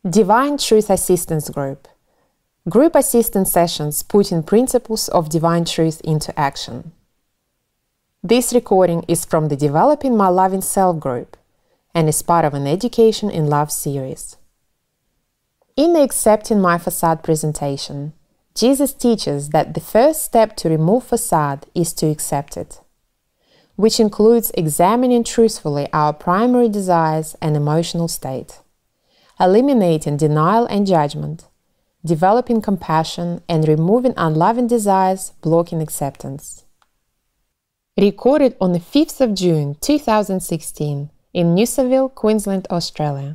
Divine Truth Assistance Group. Group assistance sessions putting principles of divine truth into action. This recording is from the Developing My Loving Self group and is part of an Education in Love series. In the Accepting My Facade presentation, Jesus teaches that the first step to remove facade is to accept it, which includes examining truthfully our primary desires and emotional state, eliminating denial and judgment, developing compassion, and removing unloving desires blocking acceptance. Recorded on the 5th of June 2016 in Noosaville, Queensland, Australia.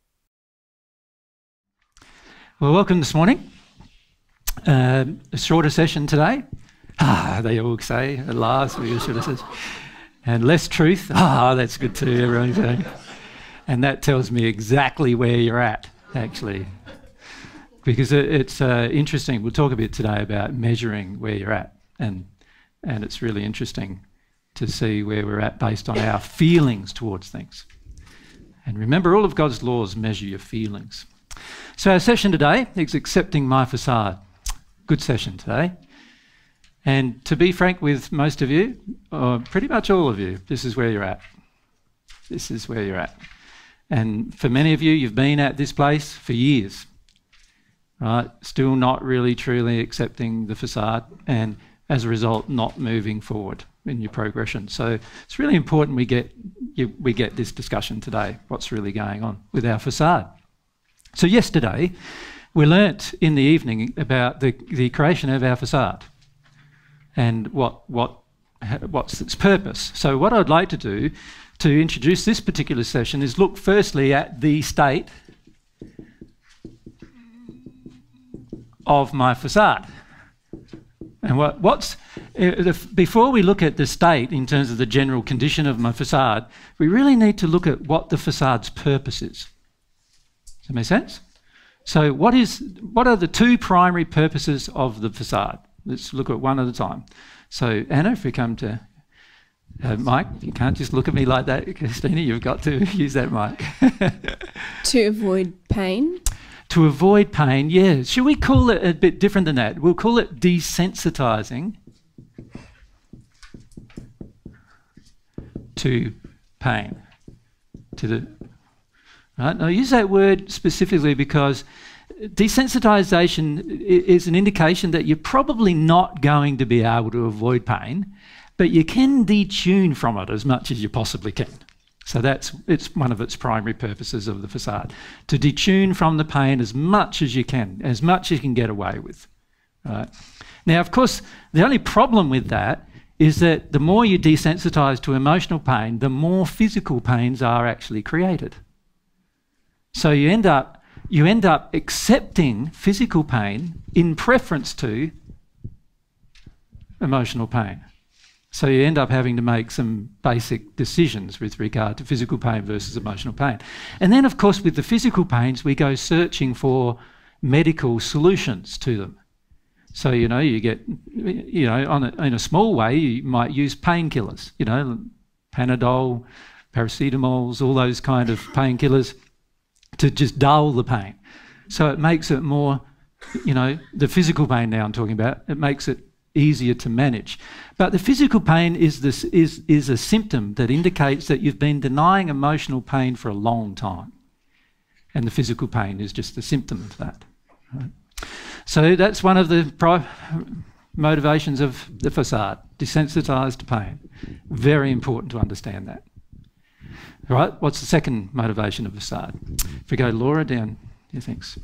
Well, welcome this morning. A shorter session today. They all say at last we should have said. And less truth. That's good too, everyone's saying. And that tells me exactly where you're at, actually. Because it's interesting. We'll talk a bit today about measuring where you're at. And it's really interesting to see where we're at based on our feelings towards things. And remember, all of God's laws measure your feelings. So our session today is Accepting My Facade. Good session today. And to be frank with most of you, or pretty much all of you, this is where you're at. This is where you're at. And for many of you, you've been at this place for years, right? Still not really truly accepting the facade, and as a result, not moving forward in your progression. So it's really important we get this discussion today, what's really going on with our facade. So yesterday, we learnt in the evening about the creation of our facade and what's its purpose. So what I'd like to do to introduce this particular session is look firstly at the state of my facade. And before we look at the state in terms of the general condition of my facade, we really need to look at what the facade's purpose is. Does that make sense? So what are the two primary purposes of the facade? Let's look at one at a time. So Anna, if we come to Mike, you can't just look at me like that, Christina, you've got to use that mic. To avoid pain. To avoid pain, yeah. Should we call it a bit different than that? We'll call it desensitizing to pain. Right? Now, I use that word specifically because desensitization is an indication that you're probably not going to be able to avoid pain, but you can detune from it as much as you possibly can. So it's one of its primary purposes of the facade, to detune from the pain as much as you can get away with. Right? Now, of course, the only problem with that is that the more you desensitize to emotional pain, the more physical pains are actually created. So you end up accepting physical pain in preference to emotional pain. So you end up having to make some basic decisions with regard to physical pain versus emotional pain. And then, of course, with the physical pains, we go searching for medical solutions to them. So, you get, in a small way, you might use painkillers, Panadol, paracetamols, all those kind of painkillers to just dull the pain. So it makes it more, the physical pain now I'm talking about, it makes it easier to manage. But the physical pain is a symptom that indicates that you've been denying emotional pain for a long time. And the physical pain is just a symptom of that. Right? So that's one of the motivations of the facade, desensitized to pain. Very important to understand that. All right, what's the second motivation of facade? If we go Laura down, thanks.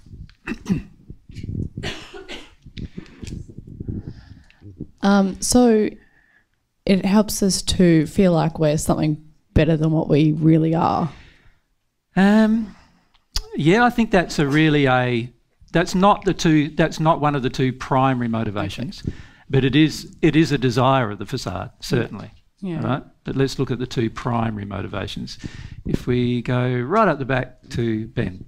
So it helps us to feel like we're something better than what we really are. Yeah, I think that's that's not one of the two primary motivations, okay. But it is a desire of the facade, certainly. Yeah. Right? But let's look at the two primary motivations. If we go right up the back to Ben.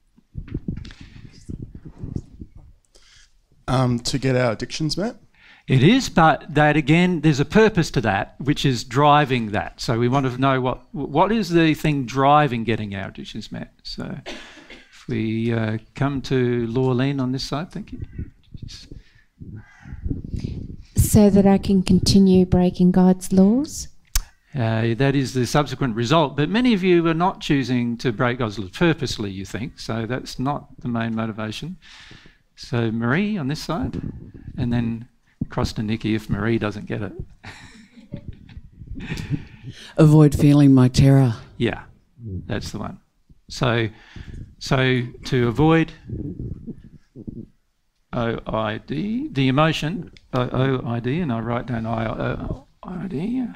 To get our addictions met. It is, but that again, there's a purpose to that, which is driving that. So we want to know what is the thing driving getting our addictions met. So if we come to Laureline on this side, thank you. So that I can continue breaking God's laws? That is the subsequent result. But many of you are not choosing to break God's laws purposely, you think. So that's not the main motivation. So Marie on this side, and then across to Nikki if Marie doesn't get it. Avoid feeling my terror. Yeah, that's the one. So to avoid OID, the emotion, OID, and I write down OID.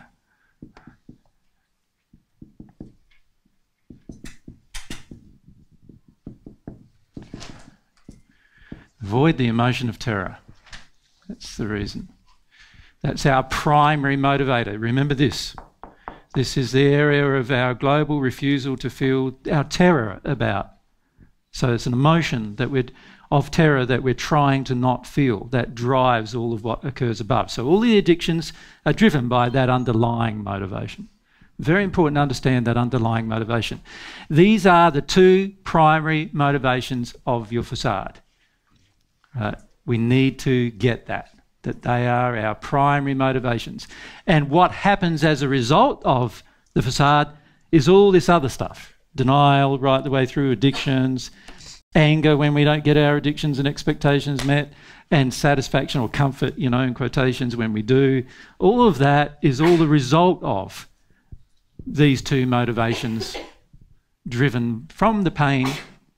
Avoid the emotion of terror. That's the reason. That's our primary motivator. Remember this. This is the area of our global refusal to feel our terror about. So it's an emotion of terror that we're trying to not feel that drives all of what occurs above. So all the addictions are driven by that underlying motivation. Very important to understand that underlying motivation. These are the two primary motivations of your facade. We need to get that they are our primary motivations. And what happens as a result of the facade is all this other stuff. Denial right the way through, addictions, anger when we don't get our addictions and expectations met, and satisfaction or comfort, in quotations, when we do. All of that is all the result of these two motivations driven from the pain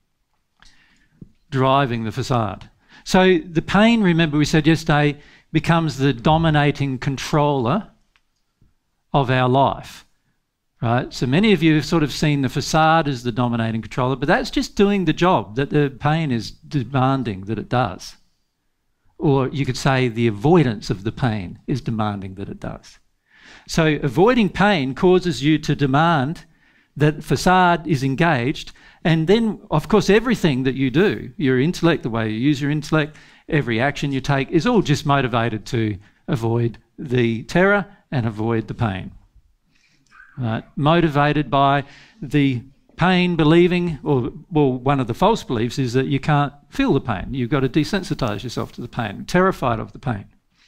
driving the facade. So the pain, remember we said yesterday, becomes the dominating controller of our life, right? So many of you have sort of seen the facade as the dominating controller, but that's just doing the job that the pain is demanding that it does. Or you could say the avoidance of the pain is demanding that it does. So avoiding pain causes you to demand that facade is engaged. And then, of course, everything that you do, your intellect, the way you use your intellect, every action you take is all just motivated to avoid the terror and avoid the pain. Right? Motivated by the pain, believing, or one of the false beliefs is that you can't feel the pain. You've got to desensitize yourself to the pain, terrified of the pain.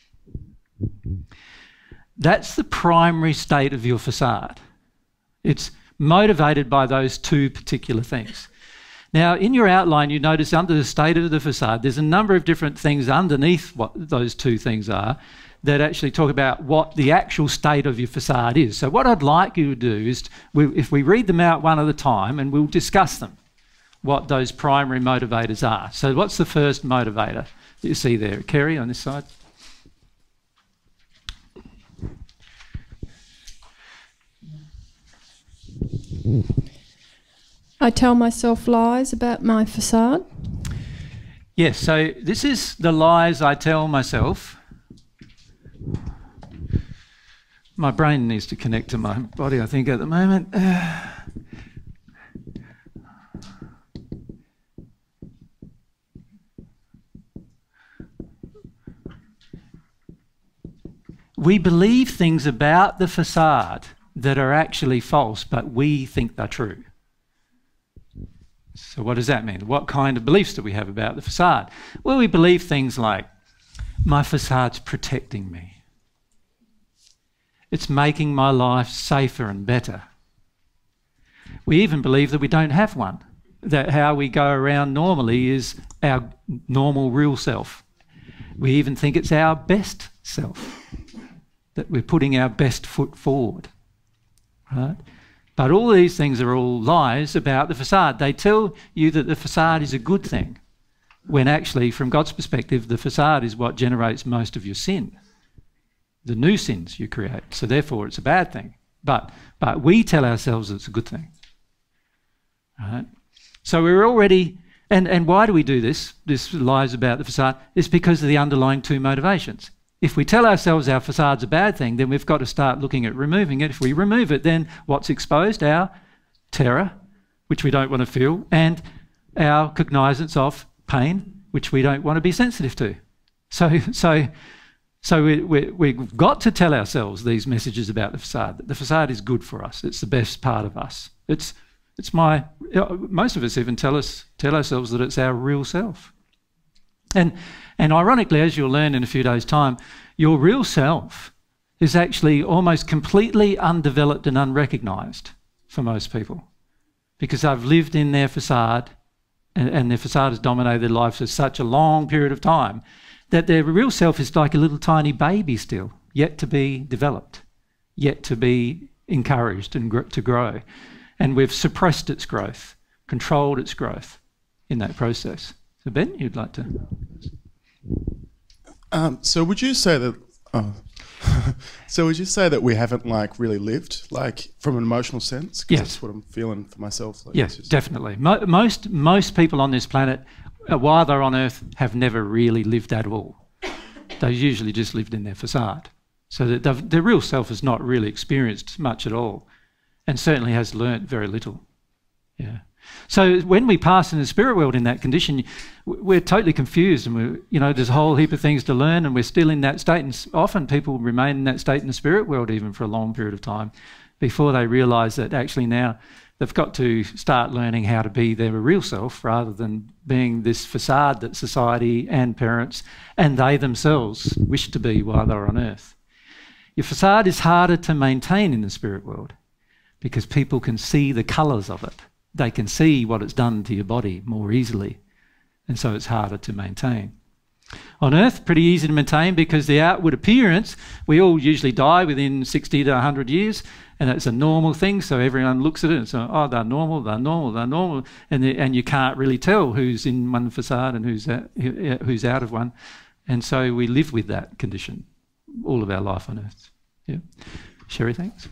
That's the primary state of your facade. It's motivated by those two particular things. Now, in your outline, you notice under the state of the facade, there's a number of different things underneath what those two things are that actually talk about what the actual state of your facade is. So what I'd like you to do is, if we read them out one at a time, and we'll discuss them, what those primary motivators are. So what's the first motivator that you see there? Kerry, on this side. I tell myself lies about my facade. Yes, so this is the lies I tell myself. My brain needs to connect to my body, I think, at the moment. We believe things about the facade that are actually false, but we think they're true. So what does that mean? What kind of beliefs do we have about the facade? Well, we believe things like, my facade's protecting me. It's making my life safer and better. We even believe that we don't have one, that how we go around normally is our normal real self. We even think it's our best self, that we're putting our best foot forward. Right? But all these things are all lies about the facade. They tell you that the facade is a good thing, when actually, from God's perspective, the facade is what generates most of your sin, the new sins you create. So therefore, it's a bad thing. But we tell ourselves it's a good thing. Right? So we're already... And why do we do this lies about the facade? It's because of the underlying two motivations. If we tell ourselves our facade's a bad thing, then we've got to start looking at removing it. If we remove it, then what's exposed? Our terror, which we don't want to feel, and our cognizance of pain, which we don't want to be sensitive to. So So we've got to tell ourselves these messages about the facade, that the facade is good for us. It's the best part of us. Most of us even tell ourselves that it's our real self. And ironically, as you'll learn in a few days' time, your real self is actually almost completely undeveloped and unrecognised for most people, because they've lived in their facade, and their facade has dominated their lives for such a long period of time that their real self is like a little tiny baby still, yet to be developed, yet to be encouraged and to grow. And we've suppressed its growth, controlled its growth in that process. So Ben, you'd like to? So would you say that? So would you say that we haven't really lived from an emotional sense? 'Cause Yes, that's what I'm feeling for myself. Yes, definitely. Most people on this planet, while they're on Earth, have never really lived at all. They've usually just lived in their facade, so that their real self has not really experienced much at all, and certainly has learnt very little. Yeah. So when we pass in the spirit world in that condition, we're totally confused, and there's a whole heap of things to learn, and we're still in that state. And often people remain in that state in the spirit world even for a long period of time before they realise that actually now they've got to start learning how to be their real self rather than being this facade that society and parents and they themselves wish to be while they're on Earth. Your facade is harder to maintain in the spirit world because people can see the colours of it. They can see what it's done to your body more easily, and so it's harder to maintain. On Earth, pretty easy to maintain because the outward appearance, we all usually die within 60 to 100 years, and it's a normal thing, so everyone looks at it and says, oh, they're normal, and you can't really tell who's in one facade and who's out of one, and so we live with that condition all of our life on Earth. Yeah. Sherry, thanks.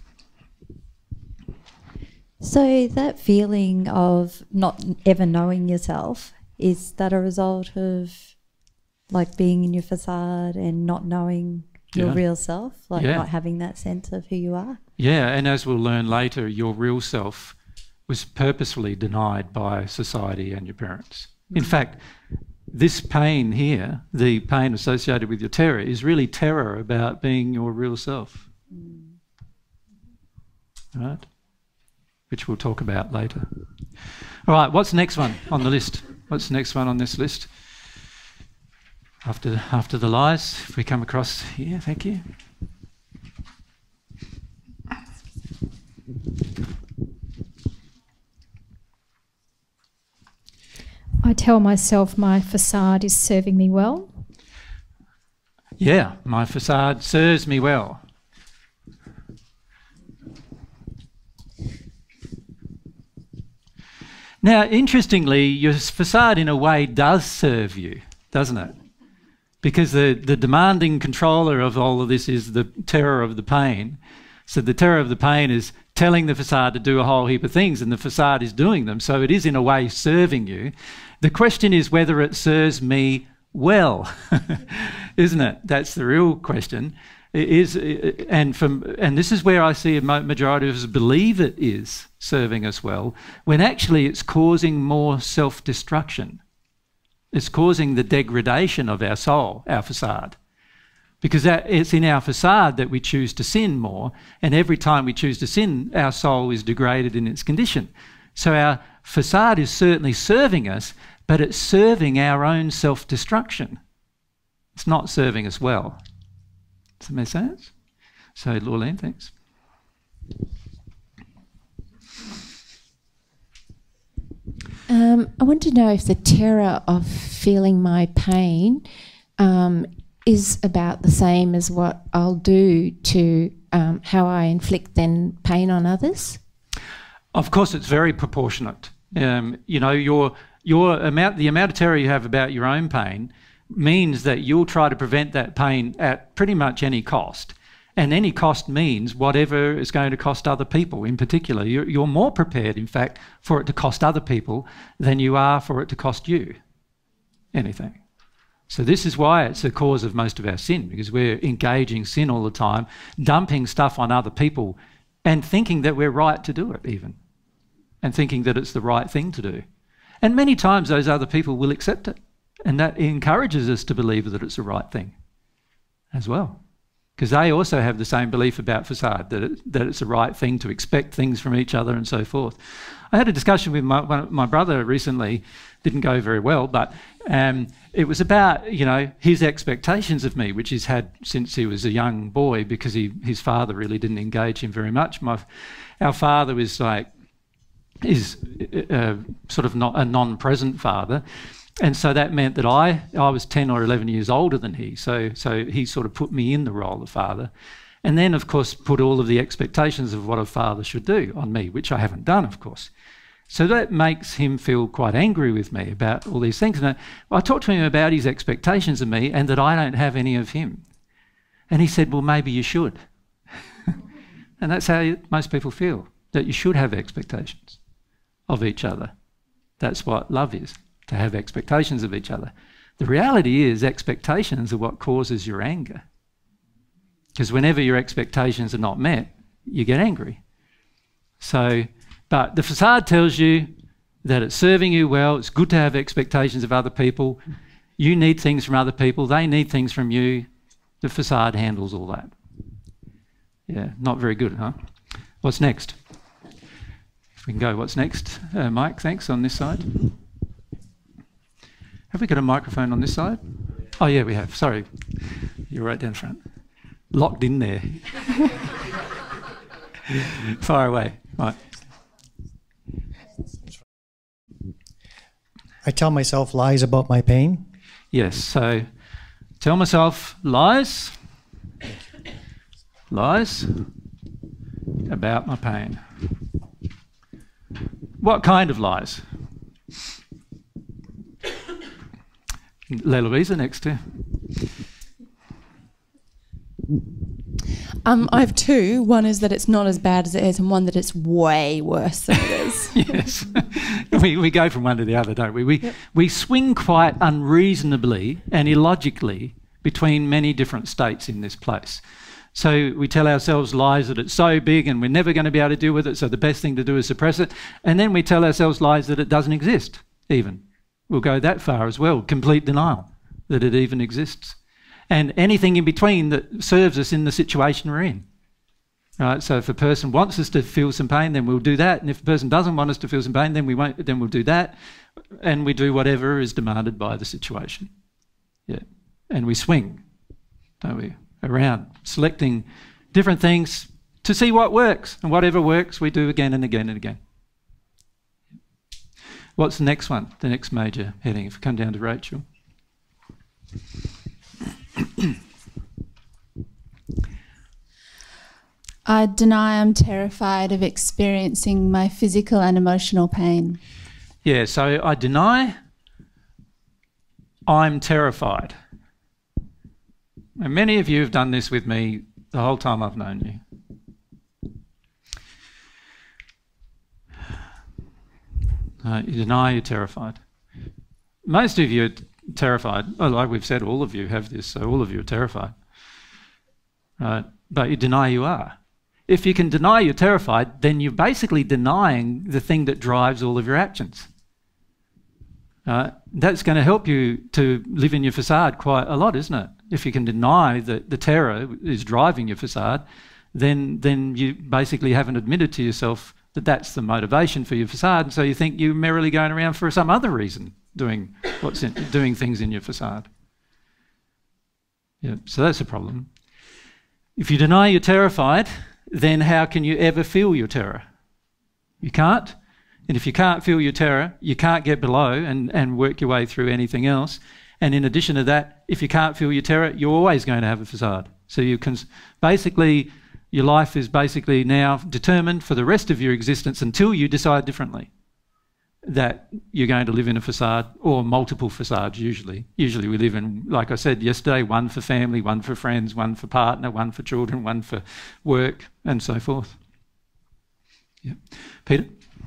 So that feeling of not ever knowing yourself, is that a result of being in your facade and not knowing your real self, not having that sense of who you are? Yeah, and as we'll learn later, your real self was purposefully denied by society and your parents. In fact, this pain here, the pain associated with your terror, is really terror about being your real self. Right? Which we'll talk about later. All right, what's the next one on the list? What's the next one on this list? After the lies, if we come across here, thank you. I tell myself my facade is serving me well. Yeah, my facade serves me well. Now, interestingly, your facade in a way does serve you, doesn't it? Because the demanding controller of all of this is the terror of the pain. So the terror of the pain is telling the facade to do a whole heap of things, and the facade is doing them. So it is in a way serving you. The question is whether it serves me well, isn't it? That's the real question. It is, and this is where I see a majority of us believe it is serving us well, when actually it's causing more self-destruction. It's causing the degradation of our soul, our facade. Because it's in our facade that we choose to sin more, and every time we choose to sin, our soul is degraded in its condition. So our facade is certainly serving us, but it's serving our own self-destruction. It's not serving us well. Does that make sense? So, Laurleen, thanks. I want to know if the terror of feeling my pain is about the same as what I'll do to how I inflict then pain on others. Of course, it's very proportionate. You know, the amount of terror you have about your own pain means that you'll try to prevent that pain at pretty much any cost. And any cost means whatever is going to cost other people in particular. You're more prepared, in fact, for it to cost other people than you are for it to cost you anything. So this is why it's the cause of most of our sin, because we're engaging sin all the time, dumping stuff on other people and thinking that we're right to do it even, and thinking that it's the right thing to do. And many times those other people will accept it, and that encourages us to believe that it's the right thing. as well. Because they also have the same belief about facade, that it's the right thing to expect things from each other and so forth. I had a discussion with my brother recently, didn't go very well, but it was about, you know, his expectations of me, which he's had since he was a young boy, because his father really didn't engage him very much. Our father was sort of not a non-present father. And so that meant that I was 10 or 11 years older than he. So he sort of put me in the role of father. And then, of course, put all of the expectations of what a father should do on me, which I haven't done, of course. So that makes him feel quite angry with me about all these things. And I talked to him about his expectations of me and that I don't have any of him. And he said, well, maybe you should. And that's how most people feel, that you should have expectations of each other. That's what love is, to have expectations of each other. The reality is expectations are what causes your anger. Because whenever your expectations are not met, you get angry. But the facade tells you that it's serving you well, it's good to have expectations of other people, you need things from other people, they need things from you. The facade handles all that. Yeah, not very good, huh? What's next? If we can go, what's next? Mike, thanks, on this side. Have we got a microphone on this side? Oh yeah, we have, sorry. You're right down front. Locked in there. Far away, right. I tell myself lies about my pain. Yes, so tell myself lies about my pain. What kind of lies? Louisa next to. I have two. One is that it's not as bad as it is, and one that it's way worse than it is. Yes. we go from one to the other, don't we? We swing quite unreasonably and illogically between many different states in this place. So we tell ourselves lies that it's so big and we're never going to be able to deal with it, so the best thing to do is suppress it. And then we tell ourselves lies that it doesn't exist, even. We'll go that far as well, complete denial that it even exists. And anything in between that serves us in the situation we're in. Right? So if a person wants us to feel some pain, then we'll do that. And if a person doesn't want us to feel some pain, then we'll do that. And we do whatever is demanded by the situation. Yeah. And we swing, don't we, around, selecting different things to see what works. And whatever works, we do again and again and again. What's the next one? The next major heading, if we come down to Rachel. I deny I'm terrified of experiencing my physical and emotional pain. Yeah, so I deny I'm terrified. And many of you have done this with me the whole time I've known you. You deny you're terrified. Most of you are terrified. Oh, like we've said, all of you have this, so all of you are terrified. But you deny you are. If you can deny you're terrified, then you're basically denying the thing that drives all of your actions. That's going to help you to live in your facade quite a lot, isn't it? If you can deny that the terror is driving your facade, then you basically haven't admitted to yourself that that's the motivation for your facade, and so you think you're merrily going around for some other reason doing things in your facade. Yeah, so that's a problem. If you deny you're terrified, then how can you ever feel your terror? You can't. And if you can't feel your terror, you can't get below and work your way through anything else. And in addition to that, if you can't feel your terror, you're always going to have a facade. So you can basically, your life is basically now determined for the rest of your existence until you decide differently that you're going to live in a facade, or multiple facades usually. Usually we live in, like I said yesterday, one for family, one for friends, one for partner, one for children, one for work, and so forth. Yeah. Peter?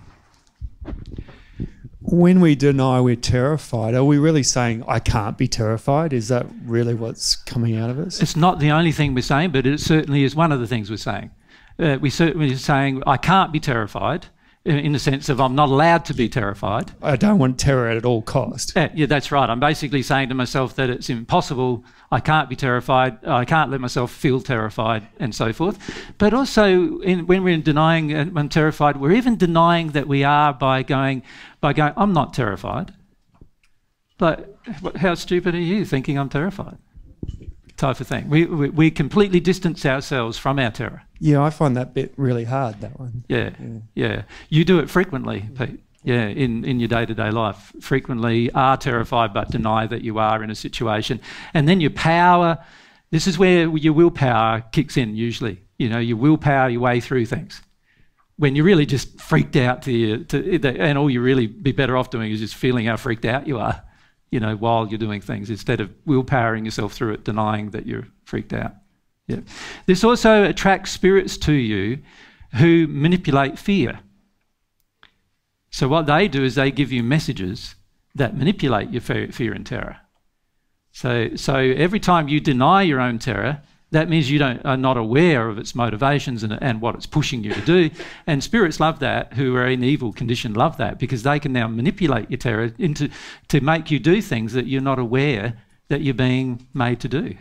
When we deny we're terrified, are we really saying, I can't be terrified? Is that really what's coming out of us? It's not the only thing we're saying, but it certainly is one of the things we're saying. We're certainly saying, I can't be terrified, in the sense of I'm not allowed to be terrified. I don't want terror at all cost. Yeah, that's right. I'm basically saying to myself that it's impossible. I can't be terrified. I can't let myself feel terrified and so forth. But also when we're denying I'm terrified, we're even denying that we are by going, I'm not terrified. But how stupid are you thinking I'm terrified? Type of thing. We completely distance ourselves from our terror. Yeah, I find that bit really hard, that one. Yeah. You do it frequently, Pete. Yeah, in your day-to-day life. Frequently are terrified but deny that you are in a situation. And then your power, this is where your willpower kicks in usually. You know, you willpower your way through things. When you're really just freaked out and all you really be better off doing is just feeling how freaked out you are, you know, while you're doing things, instead of willpowering yourself through it, denying that you're freaked out. Yeah. This also attracts spirits to you who manipulate fear. So what they do is they give you messages that manipulate your fear and terror. So every time you deny your own terror, that means you are not aware of its motivations and what it's pushing you to do. And spirits love that, who are in evil condition love that, because they can now manipulate your terror to make you do things that you're not aware that you're being made to do.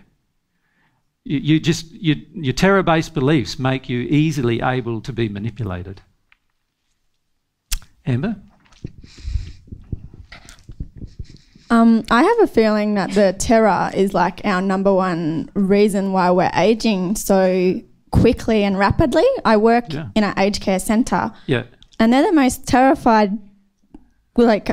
Your terror-based beliefs make you easily able to be manipulated. Amber? I have a feeling that the terror is like our number one reason why we're aging so quickly and rapidly. I work in an aged care centre, and they're the most terrified, like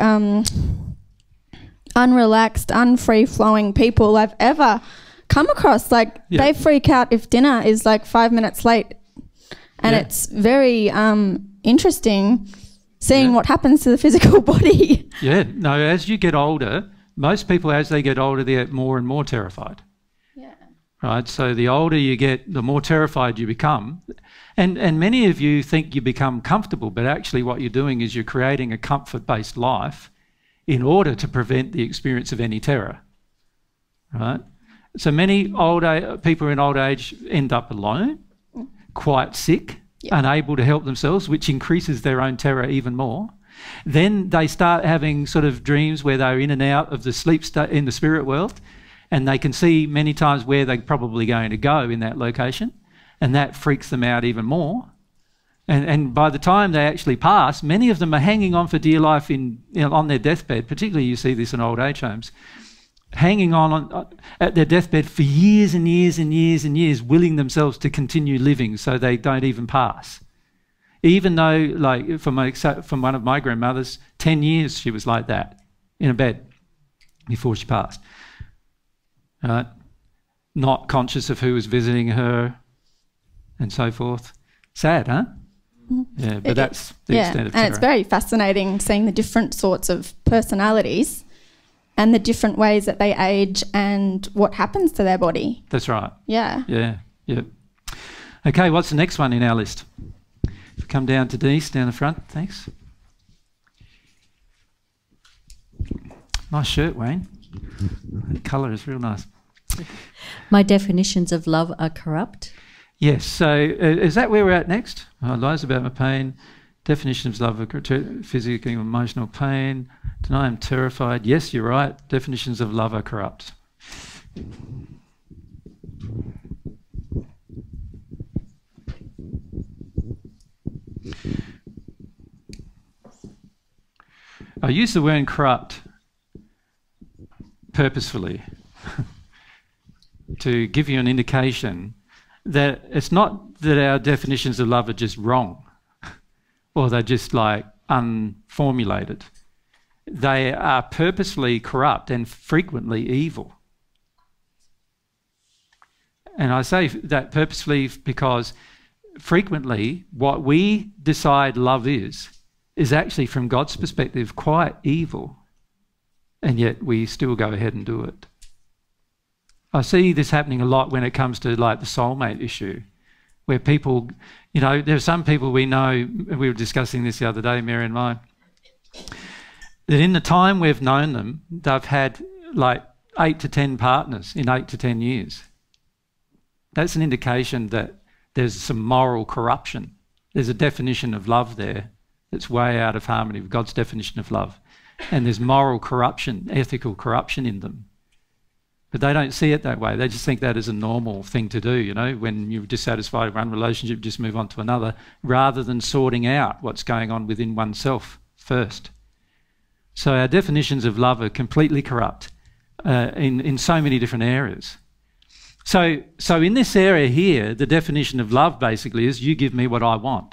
unrelaxed, unfree-flowing people I've ever come across. Like they freak out if dinner is like 5 minutes late, and it's very interesting seeing what happens to the physical body. Yeah, no, as you get older, most people as they get older, they get more and more terrified. Yeah. Right, so the older you get, the more terrified you become. And many of you think you become comfortable, but actually what you're doing is you're creating a comfort-based life in order to prevent the experience of any terror. Right? So many people in old age end up alone, quite sick, unable to help themselves, which increases their own terror even more. Then they start having sort of dreams where they're in and out of the sleep state in the spirit world, and they can see many times where they're probably going to go in that location, and that freaks them out even more. And by the time they actually pass, many of them are hanging on for dear life on their deathbed. Particularly you see this in old age homes, hanging on at their deathbed for years and years and years and years, willing themselves to continue living so they don't even pass. Even though, like, from one of my grandmothers, 10 years she was like that, in a bed, before she passed. Not conscious of who was visiting her and so forth. Sad, huh? Yeah, but that's the extent of terror. And it's very fascinating seeing the different sorts of personalities and the different ways that they age and what happens to their body. That's right. Yeah. Yeah. Okay, what's the next one in our list? If you come down to Denise, down the front, thanks. Nice shirt, Wayne. The colour is real nice. My definitions of love are corrupt. Yes, so is that where we're at next? Lies about my pain. Definitions of love are physical and emotional pain. Deny I'm terrified. Yes, you're right. Definitions of love are corrupt. I use the word corrupt purposefully to give you an indication that it's not that our definitions of love are just wrong or they're just like unformulated. They are purposely corrupt and frequently evil. And I say that purposely because frequently what we decide love is actually from God's perspective quite evil, and yet we still go ahead and do it. I see this happening a lot when it comes to like the soulmate issue, where people, you know, there are some people we know, we were discussing this the other day, Mary and I, that in the time we've known them, they've had like 8 to 10 partners in 8 to 10 years. That's an indication that there's some moral corruption. There's a definition of love there It's way out of harmony with God's definition of love. And there's moral corruption, ethical corruption in them. But they don't see it that way. They just think that is a normal thing to do, you know, when you're dissatisfied with one relationship, just move on to another, rather than sorting out what's going on within oneself first. So our definitions of love are completely corrupt in so many different areas. So in this area here, the definition of love basically is you give me what I want.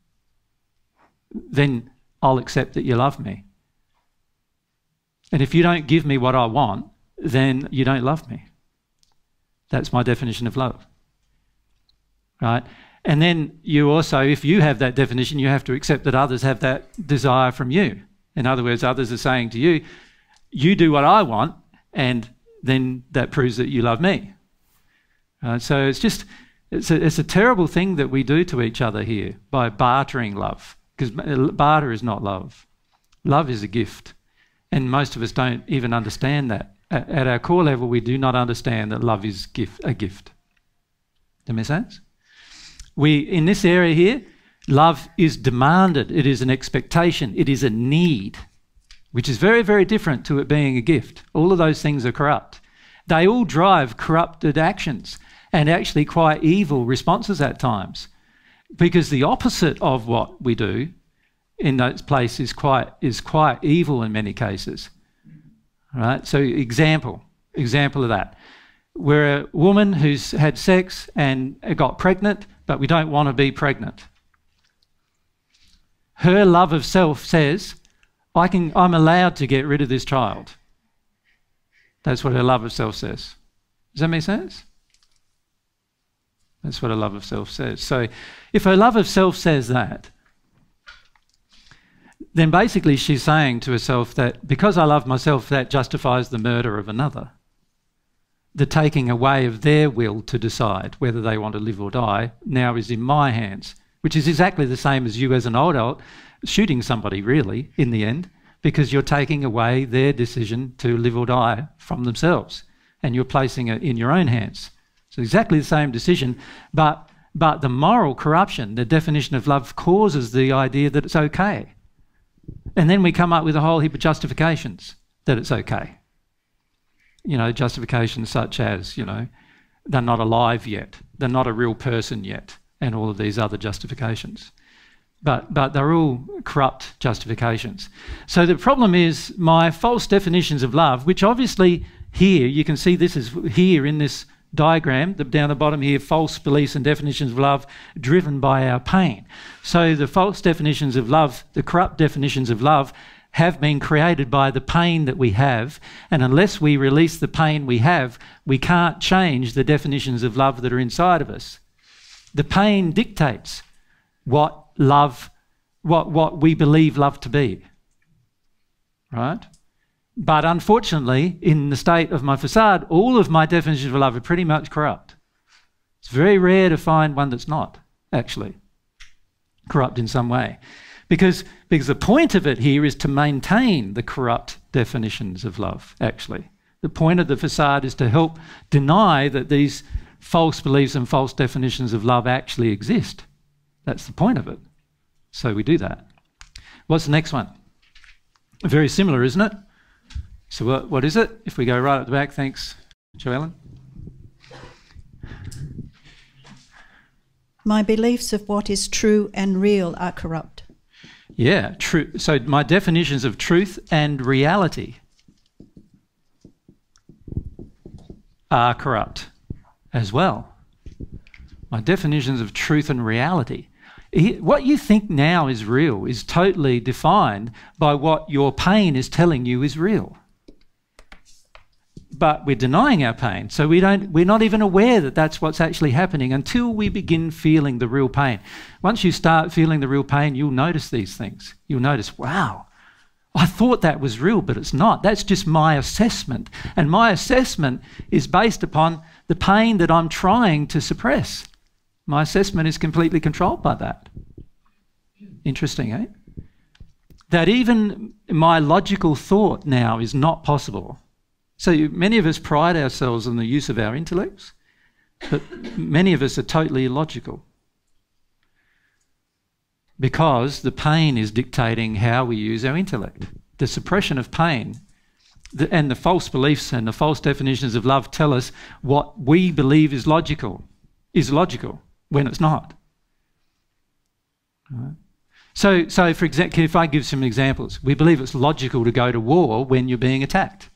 Then I'll accept that you love me. And if you don't give me what I want, then you don't love me. That's my definition of love. Right? And then you also, if you have that definition, you have to accept that others have that desire from you. In other words, others are saying to you, you do what I want, and then that proves that you love me. So it's a terrible thing that we do to each other here by bartering love, because barter is not love. Love is a gift, and most of us don't even understand that. At our core level, we do not understand that love is a gift. Does that make sense? In this area here, love is demanded. It is an expectation. It is a need, which is very, very different to it being a gift. All of those things are corrupt. They all drive corrupted actions and actually quite evil responses at times, because the opposite of what we do in those places is quite evil in many cases. Right? So example of that. We're a woman who's had sex and got pregnant, but we don't want to be pregnant. Her love of self says, I'm allowed to get rid of this child. That's what her love of self says. Does that make sense? That's what her love of self says. So if her love of self says that, then basically she's saying to herself that because I love myself, that justifies the murder of another. The taking away of their will to decide whether they want to live or die now is in my hands, which is exactly the same as you as an adult shooting somebody, really, in the end, because you're taking away their decision to live or die from themselves and you're placing it in your own hands. So exactly the same decision, but the moral corruption, the definition of love, causes the idea that it's okay. And then we come up with a whole heap of justifications that it's okay. You know, justifications such as, you know, they're not alive yet, they're not a real person yet, and all of these other justifications. But they're all corrupt justifications. So the problem is my false definitions of love, which obviously here, you can see this is here in this diagram, down the bottom here, false beliefs and definitions of love driven by our pain. So the false definitions of love, the corrupt definitions of love, have been created by the pain that we have, and unless we release the pain we have, we can't change the definitions of love that are inside of us. The pain dictates what we believe love to be, right? But unfortunately, in the state of my facade, all of my definitions of love are pretty much corrupt. It's very rare to find one that's not, actually, corrupt in some way. Because the point of it here is to maintain the corrupt definitions of love, actually. The point of the facade is to help deny that these false beliefs and false definitions of love actually exist. That's the point of it. So we do that. What's the next one? Very similar, isn't it? So what is it? If we go right at the back, thanks, Joellen. My beliefs of what is true and real are corrupt. Yeah, true. So my definitions of truth and reality are corrupt as well. My definitions of truth and reality. What you think now is real is totally defined by what your pain is telling you is real. But we're denying our pain, so we're not even aware that that's what's actually happening until we begin feeling the real pain. Once you start feeling the real pain, you'll notice these things. You'll notice, wow, I thought that was real, but it's not. That's just my assessment. And my assessment is based upon the pain that I'm trying to suppress. My assessment is completely controlled by that. Interesting, eh? That even my logical thought now is not possible. So many of us pride ourselves on the use of our intellects, but many of us are totally illogical. because the pain is dictating how we use our intellect. The suppression of pain and the false beliefs and the false definitions of love tell us what we believe is logical when it's not. Right? So for example, if I give some examples, we believe it's logical to go to war when you're being attacked.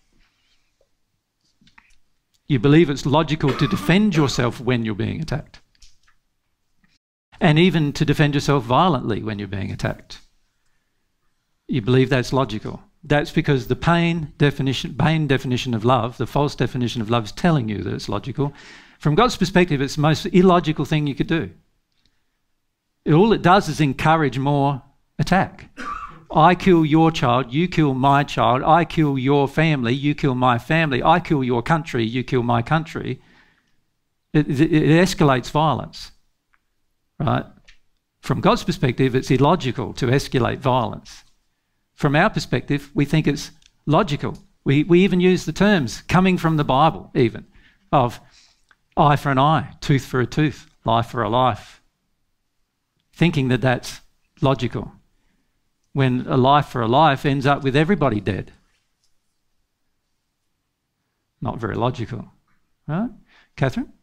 You believe it's logical to defend yourself when you're being attacked. And even to defend yourself violently when you're being attacked. You believe that's logical. That's because the pain definition of love, the false definition of love, is telling you that it's logical. From God's perspective, it's the most illogical thing you could do. All it does is encourage more attack. I kill your child, you kill my child. I kill your family, you kill my family. I kill your country, you kill my country. It escalates violence, right? From God's perspective, it's illogical to escalate violence. From our perspective, we think it's logical. We even use the terms coming from the Bible, even, of eye for an eye, tooth for a tooth, life for a life, thinking that that's logical, when a life for a life ends up with everybody dead. Not very logical, right? Catherine?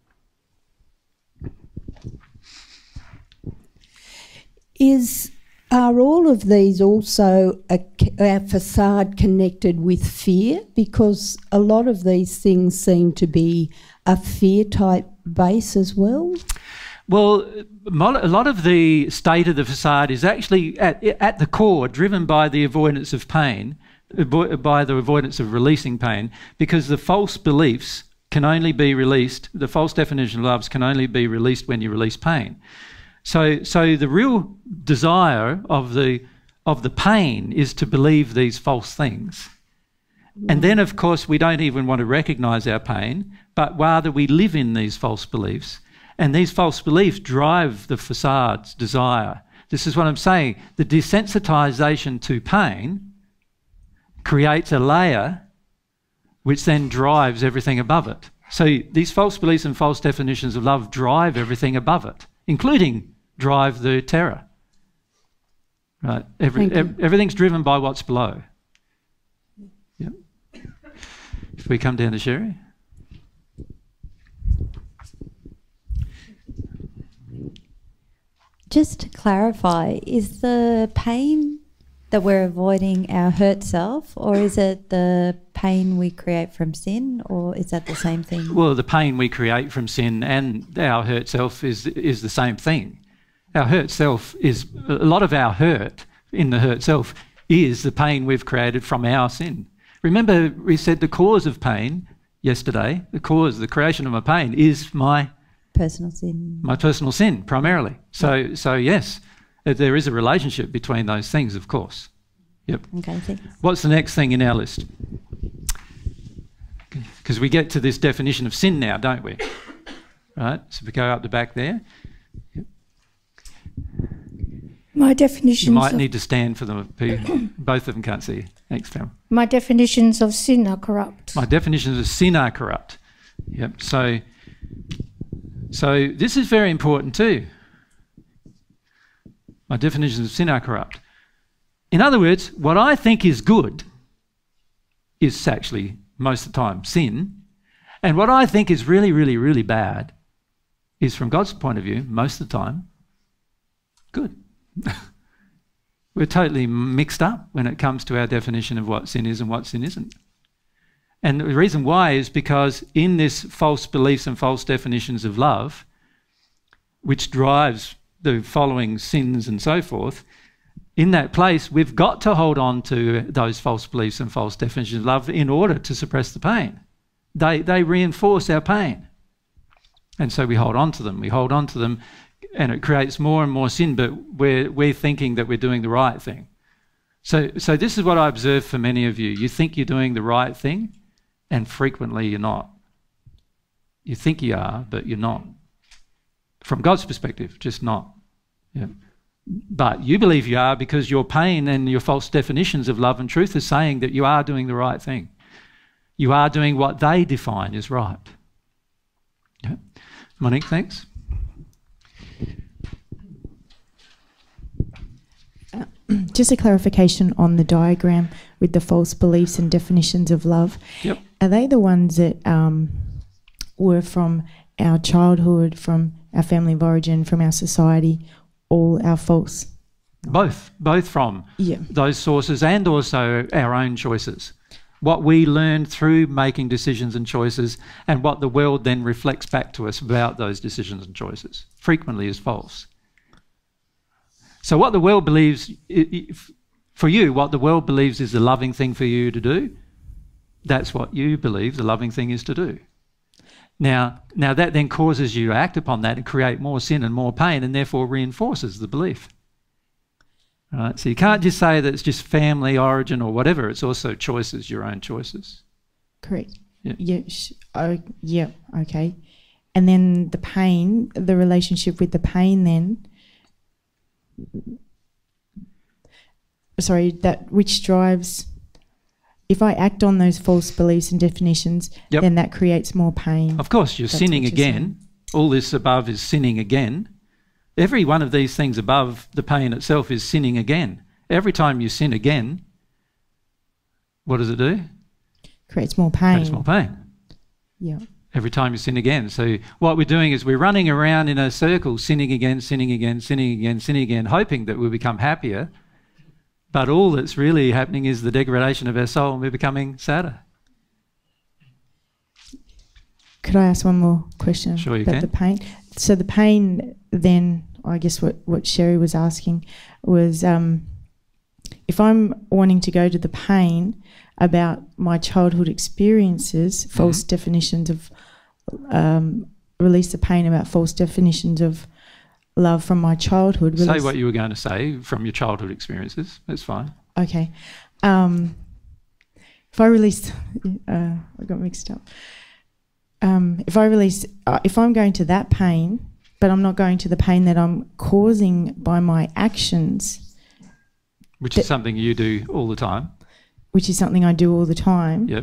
Are all of these also a facade connected with fear? Because a lot of these things seem to be a fear type base as well. Well, a lot of the state of the facade is actually at the core driven by the avoidance of pain, by the avoidance of releasing pain, because the false beliefs can only be released, the false definition of loves can only be released when you release pain. So the real desire of the pain is to believe these false things. And then, of course, we don't even want to recognise our pain, but rather we live in these false beliefs. And these false beliefs drive the facade's desire. This is what I'm saying. The desensitization to pain creates a layer which then drives everything above it. So these false beliefs and false definitions of love drive everything above it, including drive the terror. Right? Everything's driven by what's below. Yep. If we come down to Sherry. Just to clarify, is the pain that we're avoiding our hurt self, or is it the pain we create from sin, or is that the same thing? Well, the pain we create from sin and our hurt self is the same thing. Our hurt self is, a lot of our hurt in the hurt self is the pain we've created from our sin. Remember, we said the cause of pain yesterday, the creation of my pain is my personal sin. My personal sin, primarily. So yes, there is a relationship between those things, of course. Yep. Okay, thanks. What's the next thing in our list? Because we get to this definition of sin now, don't we? Right, so we go up the back there. Yep. My definitions. You might need to stand for them. Both of them can't see you. Thanks, Phil. My definitions of sin are corrupt. My definitions of sin are corrupt. Yep. So this is very important too. My definitions of sin are corrupt. In other words, what I think is good is actually most of the time sin, and what I think is really, really, really bad is, from God's point of view, most of the time good. We're totally mixed up when it comes to our definition of what sin is and what sin isn't. And the reason why is because in this false beliefs and false definitions of love, which drives the following sins and so forth, in that place we've got to hold on to those false beliefs and false definitions of love in order to suppress the pain. They reinforce our pain. And so we hold on to them. We hold on to them, and it creates more and more sin, but we're thinking that we're doing the right thing. So this is what I observe for many of you. You think you're doing the right thing, and frequently you're not. You think you are, but you're not. From God's perspective, just not. Yeah. But you believe you are because your pain and your false definitions of love and truth are saying that you are doing the right thing. You are doing what they define as right. Yeah. Monique, thanks. just a clarification on the diagram with the false beliefs and definitions of love. Yep. Are they the ones that were from our childhood, from our family of origin, from our society, all our false? Both from those sources and also our own choices. What we learn through making decisions and choices, and what the world then reflects back to us about those decisions and choices, frequently is false. So what the world believes, for you, what the world believes is the loving thing for you to do, that's what you believe the loving thing is to do. Now that then causes you to act upon that and create more sin and more pain, and therefore reinforces the belief. Right? So you can't just say that it's just family origin or whatever. It's also choices, your own choices. Correct. Yeah. Yeah. Okay. And then the pain, the relationship with the pain. Then, sorry, that which drives. If I act on those false beliefs and definitions, then that creates more pain. Of course, you're sinning again. All this above is sinning again. Every one of these things above the pain itself is sinning again. Every time you sin again, what does it do? Creates more pain. Creates more pain. Yeah. Every time you sin again. So what we're doing is we're running around in a circle, sinning again, sinning again, sinning again, sinning again, hoping that we'll become happier. But all that's really happening is the degradation of our soul, and we're becoming sadder. Could I ask one more question about the pain? So the pain then, I guess what Sherry was asking was, if I'm wanting to go to the pain about my childhood experiences, false definitions of, release the pain about false definitions of love from my childhood. Say what you were going to say from your childhood experiences. That's fine. Okay. If I release, I got mixed up. If I'm going to that pain, but I'm not going to the pain that I'm causing by my actions. Which is something you do all the time. Which is something I do all the time. Yep.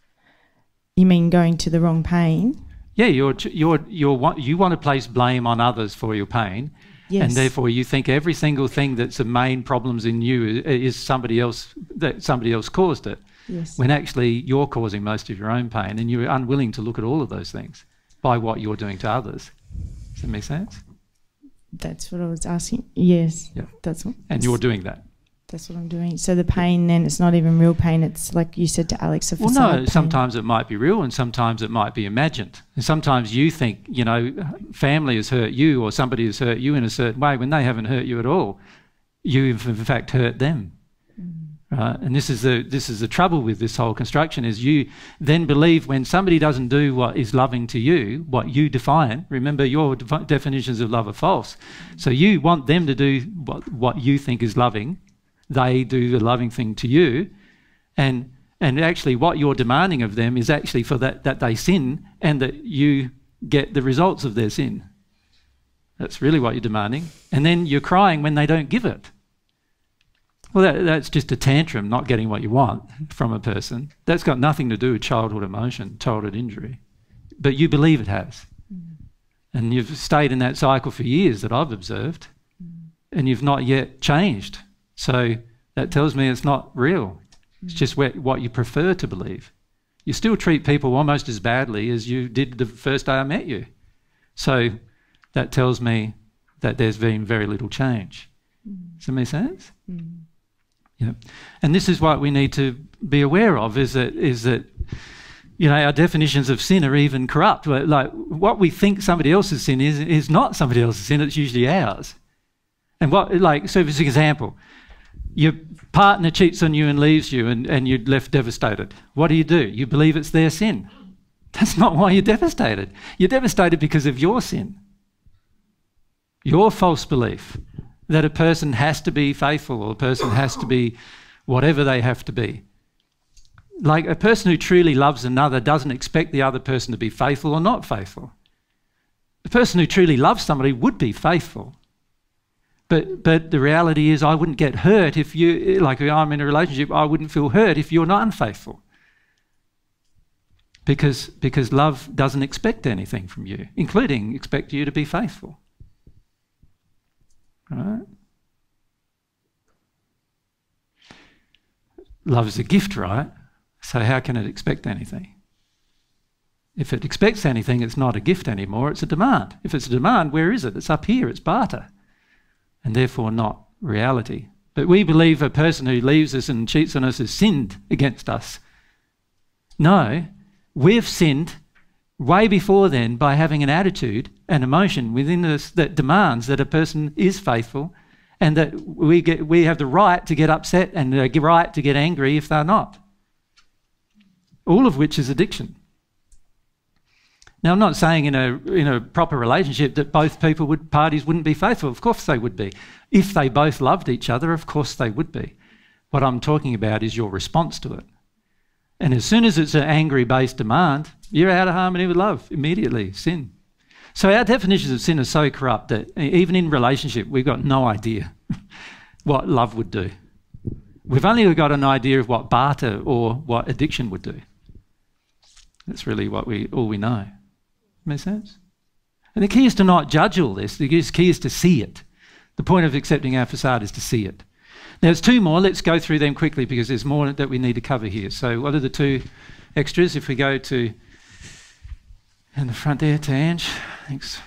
You mean going to the wrong pain? Yeah, you want to place blame on others for your pain. Yes. And therefore you think every single thing that's the main problems in you is somebody else, that somebody else caused it. Yes. When actually you're causing most of your own pain, and you're unwilling to look at all of those things by what you're doing to others. Does that make sense? That's what I was asking. Yes. Yeah. And you're doing that. That's what I'm doing. So the pain then, it's not even real pain. It's like you said to Alex, a facade no, pain. Sometimes it might be real and sometimes it might be imagined. And sometimes you think, family has hurt you or somebody has hurt you in a certain way when they haven't hurt you at all. You've in fact hurt them. Right? And this is the trouble with this whole construction, is you then believe when somebody doesn't do what is loving to you, what you define. Remember, your definitions of love are false. So you want them to do what you think is loving. They do the loving thing to you, and actually what you're demanding of them is actually for that they sin and that you get the results of their sin. That's really what you're demanding. And then you're crying when they don't give it. Well, that's just a tantrum, not getting what you want from a person. That's got nothing to do with childhood emotion, childhood injury. But you believe it has. And you've stayed in that cycle for years that I've observed, and you've not yet changed. So that tells me it's not real. It's just what you prefer to believe. You still treat people almost as badly as you did the first day I met you. So that tells me that there's been very little change. Does that make sense? Yeah. And this is what we need to be aware of, is that our definitions of sin are even corrupt. Like what we think somebody else's sin is not somebody else's sin, it's usually ours. And so for example, your partner cheats on you and leaves you and you're left devastated. What do? You believe it's their sin. That's not why you're devastated. You're devastated because of your sin. Your false belief that a person has to be faithful or a person has to be whatever they have to be. Like a person who truly loves another doesn't expect the other person to be faithful or not faithful. The person who truly loves somebody would be faithful. But the reality is I wouldn't get hurt if if I'm in a relationship, I wouldn't feel hurt if you're not unfaithful. Because love doesn't expect anything from you, including expect you to be faithful. Right? love is a gift, right? So how can it expect anything? If it expects anything, it's not a gift anymore, it's a demand. If it's a demand, where is it? It's up here, it's barter, and therefore not reality. But we believe a person who leaves us and cheats on us has sinned against us. No, we've sinned way before then by having an attitude, an emotion within us that demands that a person is faithful, and that we have the right to get upset and the right to get angry if they're not. All of which is addiction. Now, I'm not saying in a proper relationship that both parties wouldn't be faithful. Of course they would be. If they both loved each other, of course they would be. What I'm talking about is your response to it. And as soon as it's an angry-based demand, you're out of harmony with love immediately, sin. So our definitions of sin are so corrupt that even in relationship, we've got no idea what love would do. We've only got an idea of what barter or what addiction would do. That's really all we know. Make sense? And the key is to not judge all this. The key is to see it. The point of accepting our facade is to see it. Now, there's two more. Let's go through them quickly because there's more that we need to cover here. So what are the two extras? If we go to in the front there to Ange. Thanks.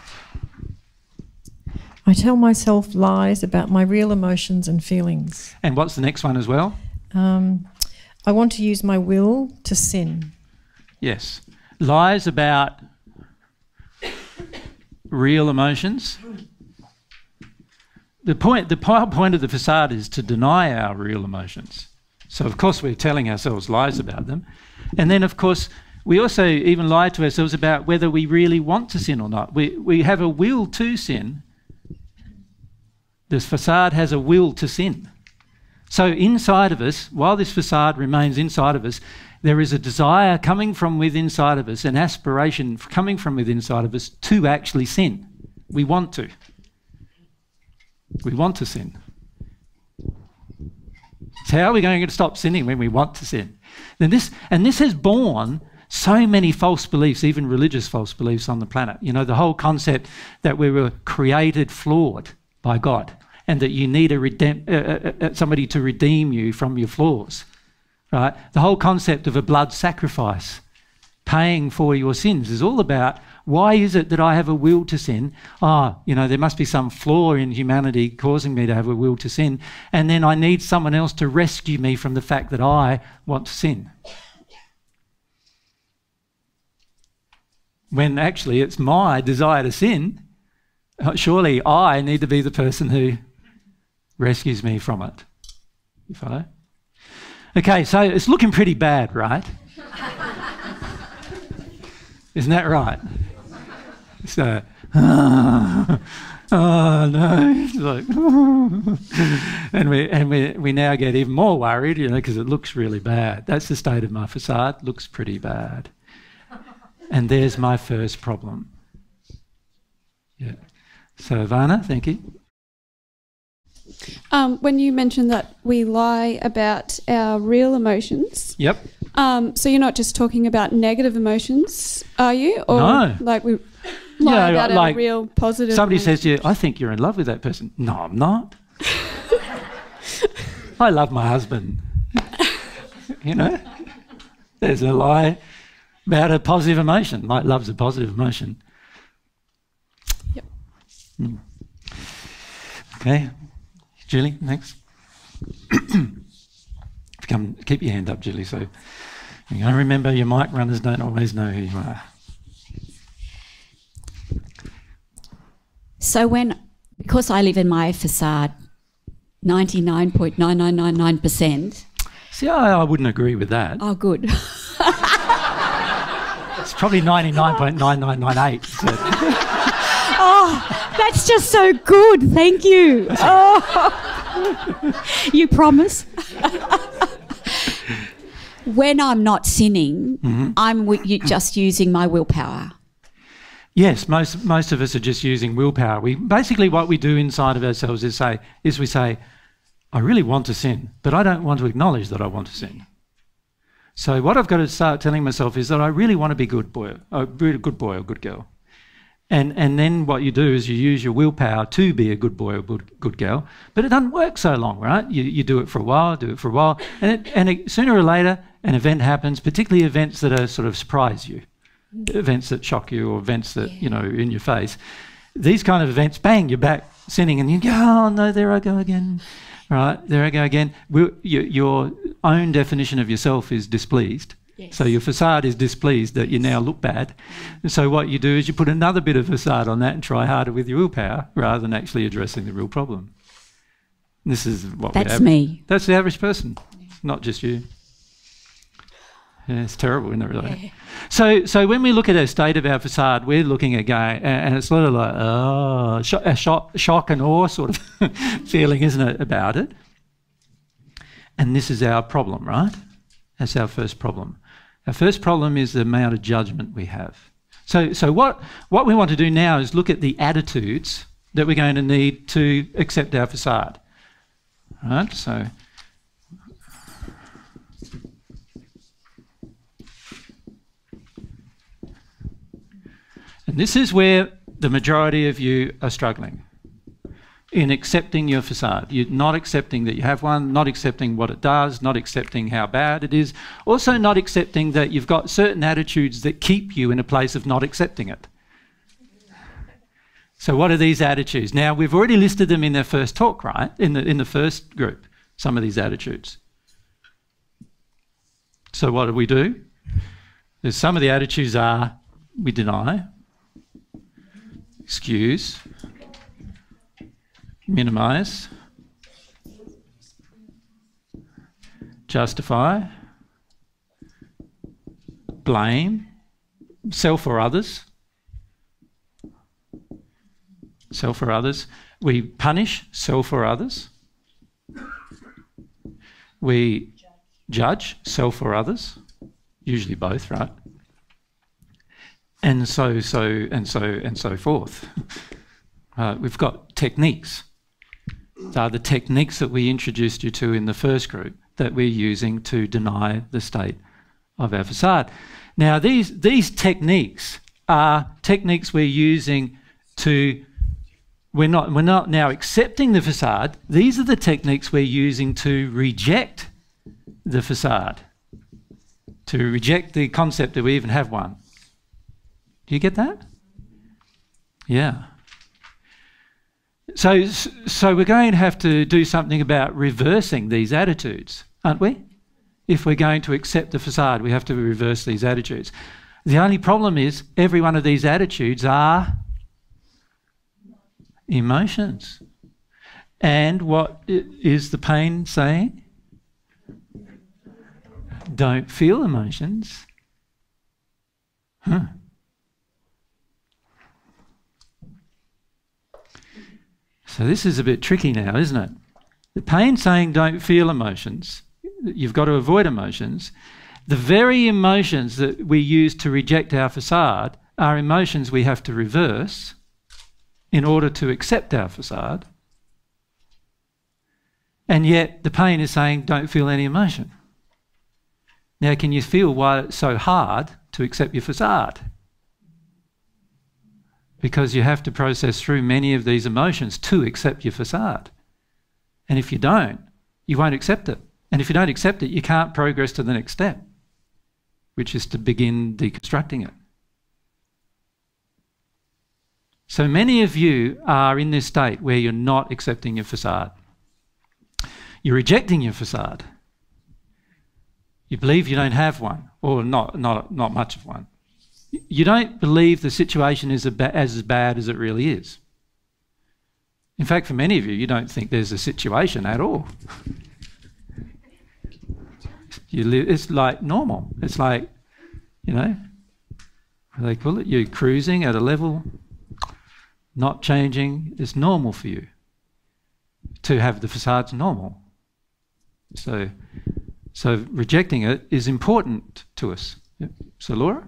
I tell myself lies about my real emotions and feelings. And what's the next one as well? I want to use my will to sin. Yes. Lies about real emotions. The point of the facade is to deny our real emotions. So, of course, we're telling ourselves lies about them. And then, of course, we also even lie to ourselves about whether we really want to sin or not. We have a will to sin. This facade has a will to sin. So inside of us, while this facade remains inside of us, there is a desire coming from within inside of us, an aspiration coming from within inside of us to actually sin. We want to. We want to sin. So how are we going to stop sinning when we want to sin? This has borne so many false beliefs, even religious false beliefs on the planet. You know, the whole concept that we were created flawed by God and that you need somebody to redeem you from your flaws, right? The whole concept of a blood sacrifice, paying for your sins, is all about why is it that I have a will to sin? There must be some flaw in humanity causing me to have a will to sin, and then I need someone else to rescue me from the fact that I want to sin. When actually it's my desire to sin. Surely I need to be the person who rescues me from it. You follow? Okay, so it's looking pretty bad, right? Isn't that right? So, oh no, it's like, and we now get even more worried, because it looks really bad. That's the state of my facade. Looks pretty bad. And there's my first problem. Yeah. So, Ivana, thank you. When you mentioned that we lie about our real emotions. Yep. So you're not just talking about negative emotions, are you? Or no. Like we lie about our real positive somebody emotions. says to you, I think you're in love with that person. No, I'm not. I love my husband. There's a lie about a positive emotion. Like love's a positive emotion. Yep. Okay. Julie, next. Keep your hand up, Julie, so you got to remember your mic runners don't always know who you are. So because I live in my facade 99.9999%. See, I wouldn't agree with that. Oh, good. It's probably 99.9998. So. Oh, that's just so good. Thank you. Oh. You promise? When I'm not sinning, I'm just using my willpower. Yes, most of us are just using willpower. Basically what we do inside of ourselves is we say, I really want to sin, but I don't want to acknowledge that I want to sin. So what I've got to start telling myself is that I really want to be a good boy or good girl. And then what you do is you use your willpower to be a good boy or good girl, but it doesn't work so long, right? You do it for a while, and sooner or later an event happens, particularly events that are sort of surprise you, events that shock you, or events that, you know, in your face. These kind of events, bang, you're back sinning, and you go, oh no, there I go again. Right, there I go again. Your own definition of yourself is displeased. Yes. So your facade is displeased that you now look bad. And so what you do is you put another bit of facade on that and try harder with your willpower rather than actually addressing the real problem. This is what That's me. That's the average person, not just you. Yeah, it's terrible, isn't it, really? Yeah. So when we look at a state of our facade, we're looking at going, and it's sort of like, oh, a shock and awe sort of feeling, isn't it, about it? And this is our problem, right? That's our first problem. Our first problem is the amount of judgment we have. So what we want to do now is look at the attitudes that we're going to need to accept our facade. Right? So and this is where the majority of you are struggling, in accepting your facade. You're not accepting that you have one, not accepting what it does, not accepting how bad it is, also not accepting that you've got certain attitudes that keep you in a place of not accepting it. So what are these attitudes? Now, we've already listed them in the first talk, right? In the first group, some of these attitudes. So what do? There's some of the attitudes are, we deny, excuse, minimise, justify, blame, self or others. Self or others. We punish, self or others. We judge, self or others. Usually both, right? And so forth. We've got techniques. They are the techniques that we introduced you to in the first group that we're using to deny the state of our facade. Now, these techniques are techniques we're using to. We're not now accepting the facade. These are the techniques we're using to reject the facade, to reject the concept that we even have one. Do you get that? Yeah. So we're going to have to do something about reversing these attitudes, aren't we? If we're going to accept the facade, we have to reverse these attitudes. The only problem is every one of these attitudes are emotions. And what is the pain saying? Don't feel emotions. So this is a bit tricky now, isn't it? The pain saying don't feel emotions. You've got to avoid emotions. The very emotions that we use to reject our facade are emotions we have to reverse in order to accept our facade. And yet the pain is saying don't feel any emotion. Now, can you feel why it's so hard to accept your facade? Because you have to process through many of these emotions to accept your facade. And if you don't, you won't accept it. And if you don't accept it, you can't progress to the next step, which is to begin deconstructing it. So many of you are in this state where you're not accepting your facade. You're rejecting your facade. You believe you don't have one, or not much of one. You don't believe the situation is as bad as it really is. In fact, for many of you, you don't think there's a situation at all. It's like normal. It's like, you know, they call it, you're cruising at a level, not changing. It's normal for you to have the facade's normal. So rejecting it is important to us. Yep. So Laura?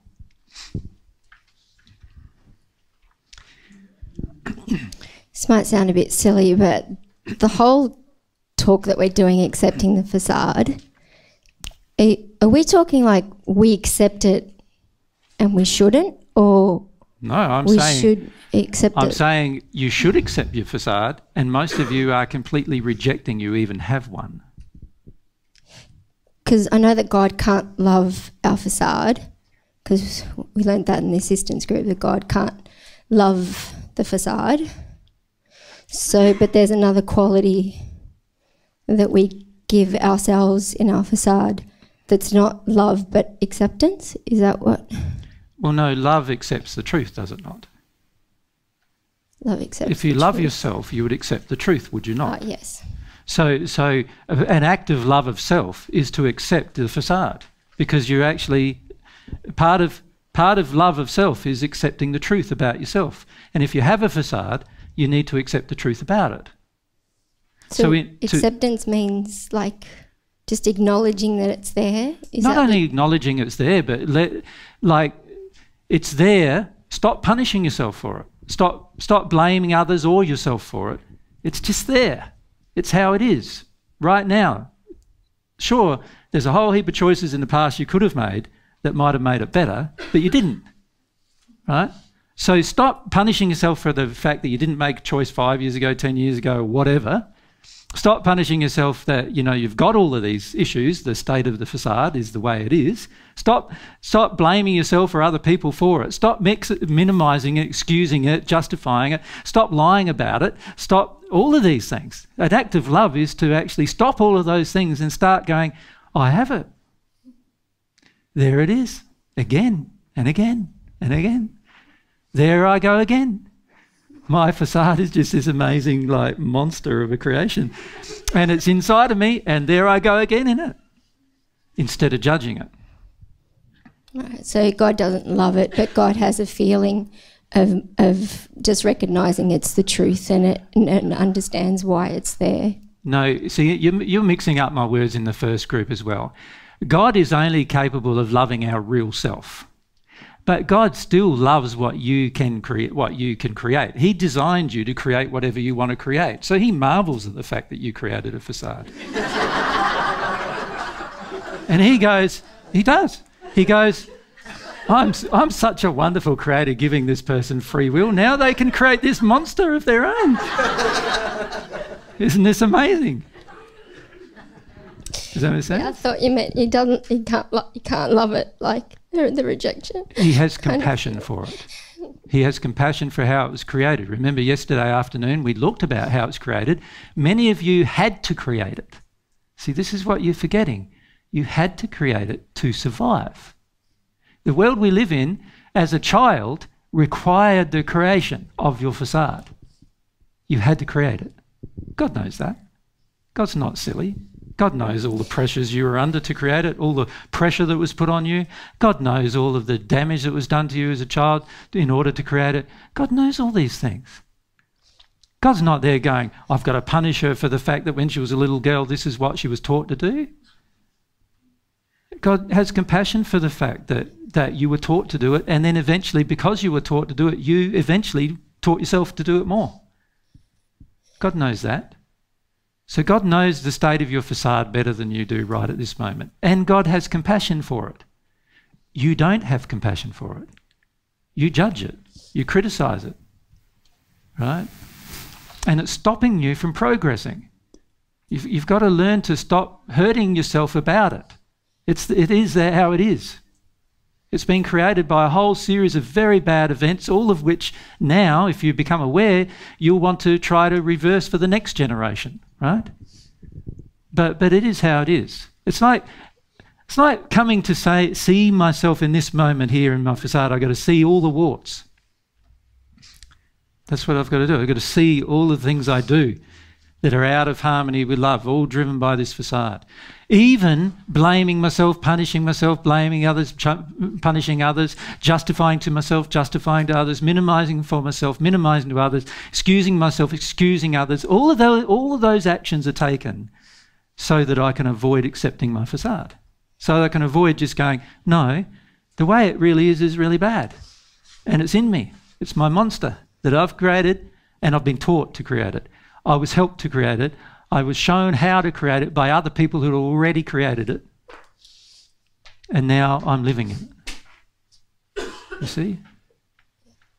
This might sound a bit silly, but the whole talk that we're doing, accepting the facade, are we talking like we accept it and we shouldn't? Or No, I'm saying you should accept your facade, and most of you are completely rejecting you even have one. Because I know that God can't love our facade, because we learned that in the assistance group, that God can't love the facade. So, but there's another quality that we give ourselves in our facade that's not love but acceptance. Is that what? Well, no, love accepts the truth, does it not? Love accepts. If you love yourself, you would accept the truth, would you not? Yes. So an act of love of self is to accept the facade, because you're actually part of love of self is accepting the truth about yourself. And if you have a facade, you need to accept the truth about it. So acceptance means like just acknowledging that it's there. Not only acknowledging it's there, but it's there. Stop punishing yourself for it. Stop blaming others or yourself for it. It's just there. It's how it is right now. Sure, there's a whole heap of choices in the past you could have made that might have made it better, but you didn't, right? So stop punishing yourself for the fact that you didn't make a choice 5 years ago, 10 years ago, whatever. Stop punishing yourself that, you've got all of these issues. The state of the facade is the way it is. Stop blaming yourself or other people for it. Stop minimising it, excusing it, justifying it. Stop lying about it. Stop all of these things. An act of love is to actually stop all of those things and start going, I have it. There it is, again and again and again. There I go again. My facade is just this amazing monster of a creation. And it's inside of me, and there I go again in it, instead of judging it. Right, so God doesn't love it, but God has a feeling of just recognising it's the truth and understands why it's there. No, see, you're mixing up my words in the first group as well. God is only capable of loving our real self. But God still loves what you can create. He designed you to create whatever you want to create. So he marvels at the fact that you created a facade. And he does. He goes, I'm such a wonderful creator giving this person free will. Now they can create this monster of their own. Isn't this amazing? Does that make sense? Yeah, I thought you meant he can't love it, like the rejection. He has compassion for it. He has compassion for how it was created. Remember yesterday afternoon we looked about how it's created. Many of you had to create it. See, this is what you're forgetting. You had to create it to survive. The world we live in as a child required the creation of your facade. You had to create it. God knows that. God's not silly. God knows all the pressures you were under to create it, all the pressure that was put on you. God knows all of the damage that was done to you as a child in order to create it. God knows all these things. God's not there going, I've got to punish her for the fact that when she was a little girl, this is what she was taught to do. God has compassion for the fact that you were taught to do it, and then eventually, because you were taught to do it, you eventually taught yourself to do it more. God knows that. So God knows the state of your facade better than you do right at this moment. And God has compassion for it. You don't have compassion for it. You judge it. You criticise it. Right? And it's stopping you from progressing. You've got to learn to stop hurting yourself about it. It is how it is. It's been created by a whole series of very bad events, all of which now, if you become aware, you'll want to try to reverse for the next generation, right? But it is how it is. It's like coming to see myself in this moment here in my facade. I've got to see all the warts. That's what I've got to do. I've got to see all the things I do that are out of harmony with love, all driven by this facade. Even blaming myself, punishing myself, blaming others, punishing others, justifying to myself, justifying to others, minimising for myself, minimising to others, excusing myself, excusing others. All of those actions are taken so that I can avoid accepting my facade. So that I can avoid just going, no, the way it really is really bad. And it's in me. It's my monster that I've created, and I've been taught to create it. I was helped to create it. I was shown how to create it by other people who had already created it. And now I'm living in it. You see?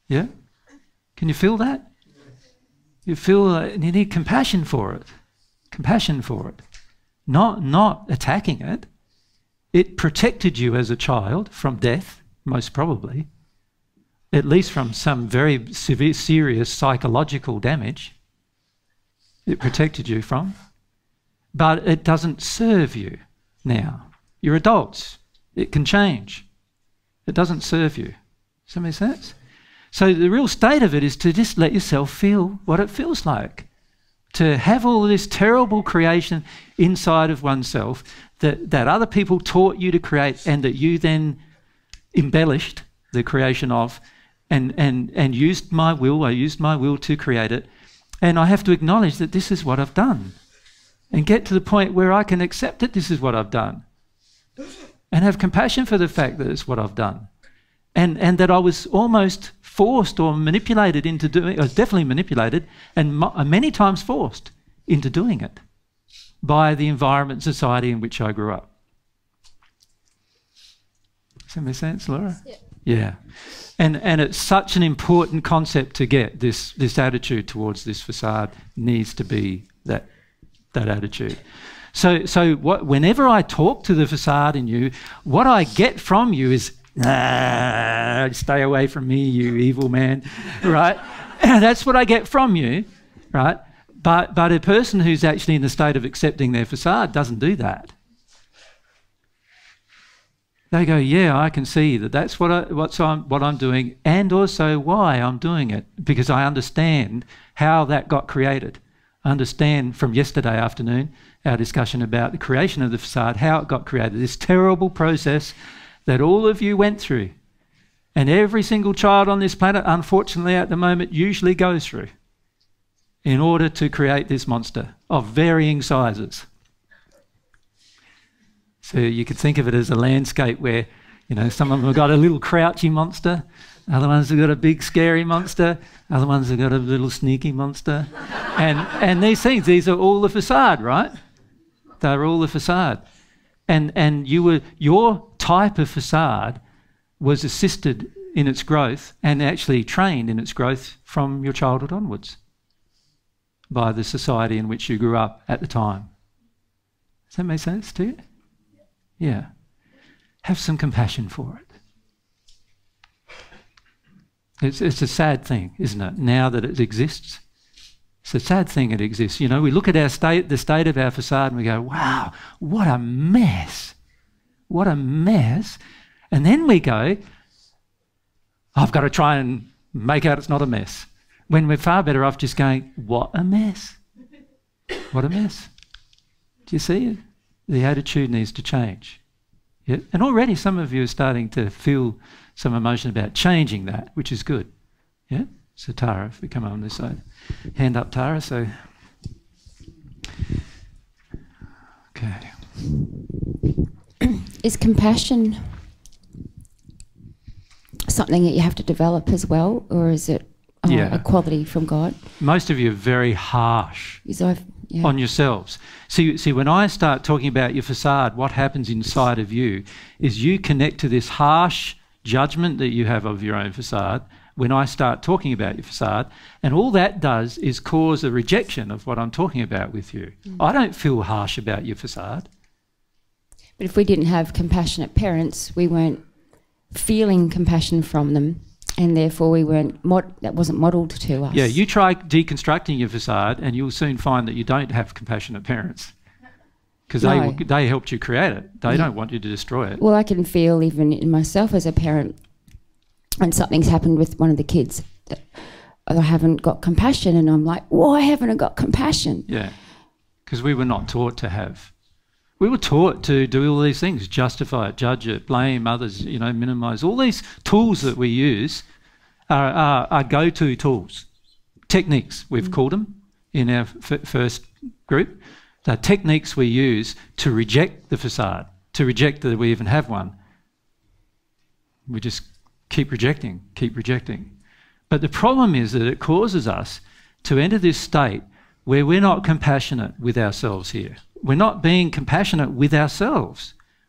Yeah? Can you feel that? You feel you need compassion for it. Compassion for it. Not attacking it. It protected you as a child from death, most probably, at least from some very severe, serious psychological damage. It protected you from. But it doesn't serve you now. You're adults. It can change. It doesn't serve you. Does that make sense? So the real state of it is to just let yourself feel what it feels like. To have all this terrible creation inside of oneself that other people taught you to create and that you then embellished the creation of and used my will. I used my will to create it. And I have to acknowledge that this is what I've done. And get to the point where I can accept that this is what I've done. And have compassion for the fact that it's what I've done. And that I was almost forced or manipulated into doing, I was definitely manipulated and many times forced into doing it by the environment, society in which I grew up. Does that make sense, Laura? Yeah. Yeah. And it's such an important concept to get. This attitude towards this facade needs to be that attitude. So whenever I talk to the facade in you, what I get from you is, stay away from me, you evil man, right? That's what I get from you, right? But a person who's actually in the state of accepting their facade doesn't do that. They go, yeah, I can see that that's what I'm doing, and also why I'm doing it, because I understand how that got created. I understand from yesterday afternoon, our discussion about the creation of the facade, how it got created, this terrible process that all of you went through. And every single child on this planet, unfortunately at the moment, usually goes through in order to create this monster of varying sizes. So you could think of it as a landscape where, some of them have got a little crouchy monster, other ones have got a big scary monster, other ones have got a little sneaky monster. And these are all the facade, right? They're all the facade. And your type of facade was assisted in its growth and actually trained in its growth from your childhood onwards by the society in which you grew up at the time. Does that make sense to you? Yeah. Have some compassion for it. It's a sad thing, isn't it, now that it exists? It's a sad thing it exists. We look at the state of our facade and we go, wow, what a mess. What a mess. And then we go, I've got to try and make out it's not a mess. When we're far better off just going, what a mess. What a mess. Do you see it? The attitude needs to change. Yeah? And already some of you are starting to feel some emotion about changing that, which is good. Yeah? So Tara, if we come on this side. Hand up, Tara. So, okay. Is compassion something that you have to develop as well, or is it a quality from God? Most of you are very harsh on yourselves. See, when I start talking about your facade, what happens inside of you is you connect to this harsh judgment that you have of your own facade when I start talking about your facade, and all that does is cause a rejection of what I'm talking about with you. I don't feel harsh about your facade. But if we didn't have compassionate parents, we weren't feeling compassion from them, and therefore we weren't that wasn't modelled to us. Yeah, you try deconstructing your facade and you'll soon find that you don't have compassionate parents because they helped you create it. They don't want you to destroy it. Well, I can feel even in myself as a parent when something's happened with one of the kids that I haven't got compassion, and I'm like, why haven't I got compassion? Yeah, because we were not taught to have. We were taught to do all these things, justify it, judge it, blame others, minimise. All these tools that we use are go-to tools, techniques we've called them in our first group. They're techniques we use to reject the facade, to reject that we even have one. We just keep rejecting. But the problem is that it causes us to enter this state where we're not compassionate with ourselves here. We're not being compassionate with ourselves.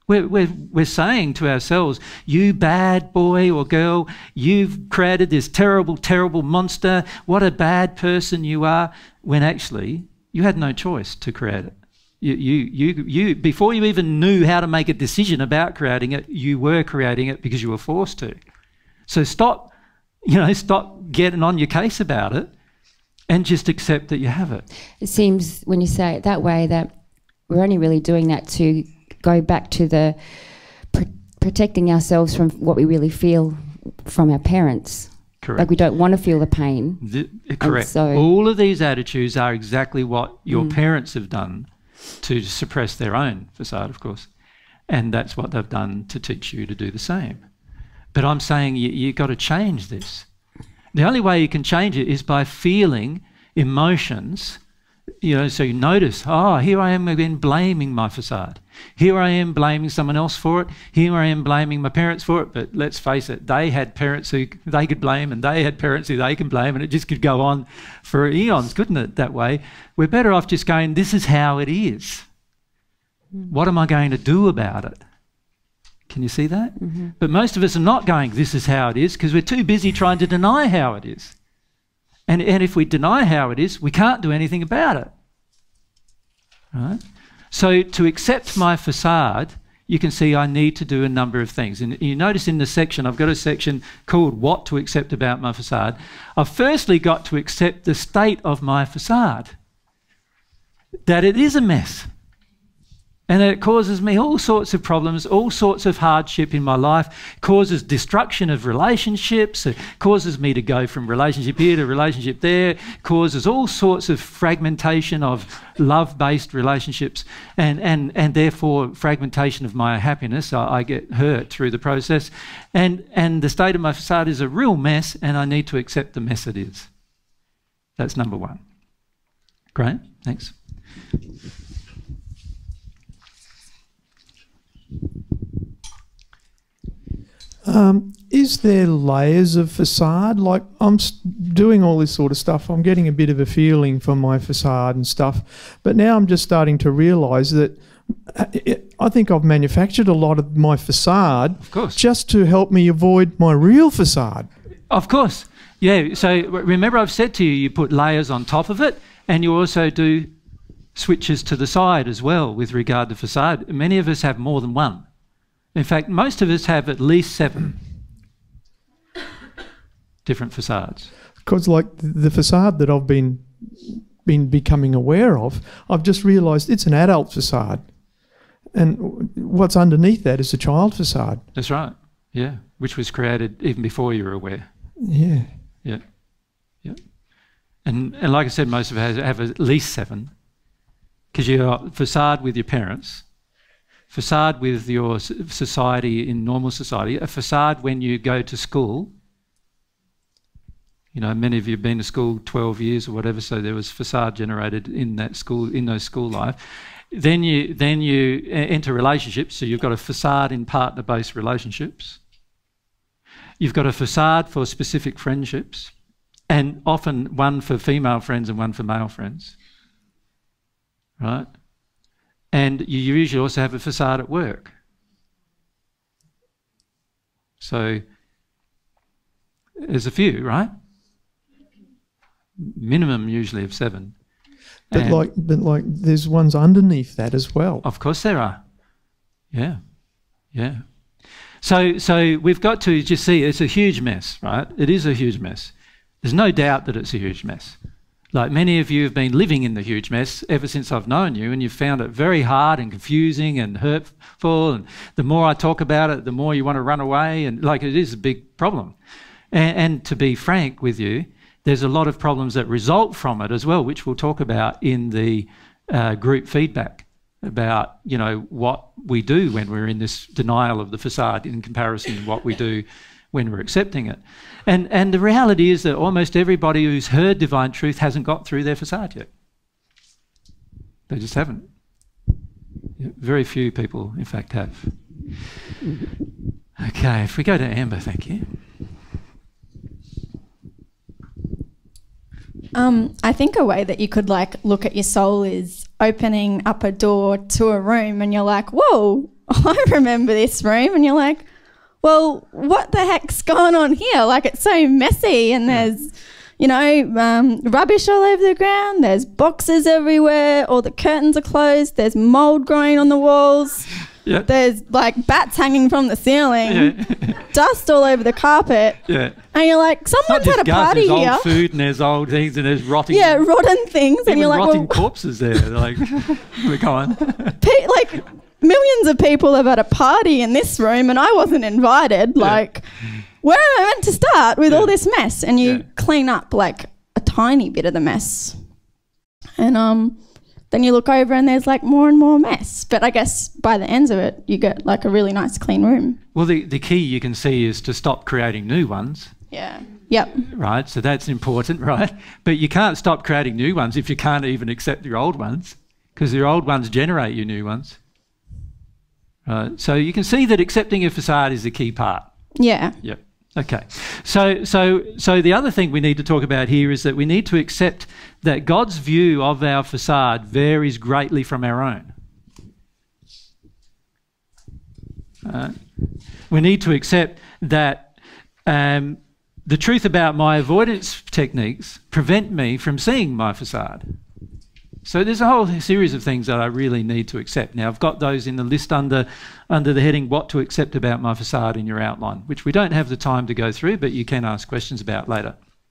We're saying to ourselves, you bad boy or girl, you've created this terrible, terrible monster. What a bad person you are. When actually, you had no choice to create it. You before you even knew how to make a decision about creating it, you were creating it because you were forced to. So stop getting on your case about it and just accept that you have it. It seems when you say it that way that we're only really doing that to go back to the protecting ourselves from what we really feel from our parents. Correct. Like we don't want to feel the pain. Correct. So all of these attitudes are exactly what your parents have done to suppress their own facade, of course. And that's what they've done to teach you to do the same. But I'm saying you've got to change this. The only way you can change it is by feeling emotions. So you notice, here I am again blaming my facade. Here I am blaming someone else for it. Here I am blaming my parents for it. But let's face it, they had parents who they could blame, and they had parents who they can blame, and it just could go on for eons, couldn't it, that way? We're better off just going, this is how it is. What am I going to do about it? Can you see that? Mm-hmm. But most of us are not going, this is how it is, because we're too busy trying to deny how it is. And if we deny how it is, we can't do anything about it. Right? So to accept my facade, you can see I need to do a number of things. And you notice in the section, I've got a section called What to Accept About My Facade. I've firstly got to accept the state of my facade, that it is a mess. And it causes me all sorts of problems, all sorts of hardship in my life, causes destruction of relationships, it causes me to go from relationship here to relationship there, causes all sorts of fragmentation of love-based relationships and therefore fragmentation of my happiness. I get hurt through the process. And the state of my facade is a real mess, and I need to accept the mess it is. That's number one. Great, thanks. Is there layers of facade? Like I'm doing all this sort of stuff, I'm getting a bit of a feeling for my facade and stuff, but now I'm just starting to realise that I think I've manufactured a lot of my facade, of course, just to help me avoid my real facade. Of course, yeah. So remember I've said to you, you put layers on top of it, and you also do switches to the side as well with regard to facade. Many of us have more than one. In fact, most of us have at least 7 different facades. Because like the facade that I've been becoming aware of, I've just realised it's an adult facade. And what's underneath that is a child facade. That's right, yeah, which was created even before you were aware. Yeah. Yeah, yeah. And like I said, most of us have at least 7, because you're facade with your parents, facade with your society in normal society, a facade when you go to school. You know, many of you have been to school 12 years or whatever, so there was facade generated in that school, in those school life. Then you enter relationships, so you've got a facade in partner-based relationships. You've got a facade for specific friendships, and often one for female friends and one for male friends, right? And you usually also have a facade at work. So there's a few, right? Minimum usually of 7. But like there's ones underneath that as well. Of course there are. Yeah. Yeah. So we've got to just see it's a huge mess, right? It is a huge mess. There's no doubt that it's a huge mess. Like many of you have been living in the huge mess ever since I've known you, and you've found it very hard and confusing and hurtful, and the more I talk about it, the more you want to run away, and like it is a big problem. And to be frank with you, there's a lot of problems that result from it as well, which we'll talk about in the group feedback about, you know, what we do when we're in this denial of the facade in comparison to what we do when we're accepting it. And the reality is that almost everybody who's heard divine truth hasn't got through their facade yet. They just haven't. Very few people, in fact, have. Okay, if we go to Amber, thank you. I think a way that you could like look at your soul is opening up a door to a room and you're like, whoa, I remember this room, and you're like, well, what the heck's going on here? Like, it's so messy, and there's, you know, rubbish all over the ground. There's boxes everywhere. All the curtains are closed. There's mold growing on the walls. Yep. There's like bats hanging from the ceiling. Yeah. Dust all over the carpet. Yeah. And you're like, someone's had a party there's here. Old food and there's old things and there's rotting. Yeah, rotten things. Even And you're like, rotting well, corpses there. They're like, we're going. like millions of people have had a party in this room, and I wasn't invited. Like, where am I meant to start with all this mess? And you clean up like a tiny bit of the mess, and then you look over and there's like more and more mess. But I guess by the ends of it, you get like a really nice clean room. Well, the key you can see is to stop creating new ones. Yeah. Yep. Right. So that's important, right? But you can't stop creating new ones if you can't even accept your old ones, because your old ones generate your new ones. Right. So you can see that accepting your facade is the key part. Yeah. Yep. Okay. So the other thing we need to talk about here is that we need to accept that God's view of our facade varies greatly from our own. We need to accept that the truth about my avoidance techniques prevent me from seeing my facade. So there's a whole series of things that I really need to accept. Now, I've got those in the list under the heading what to accept about my facade in your outline, which we don't have the time to go through, but you can ask questions about later.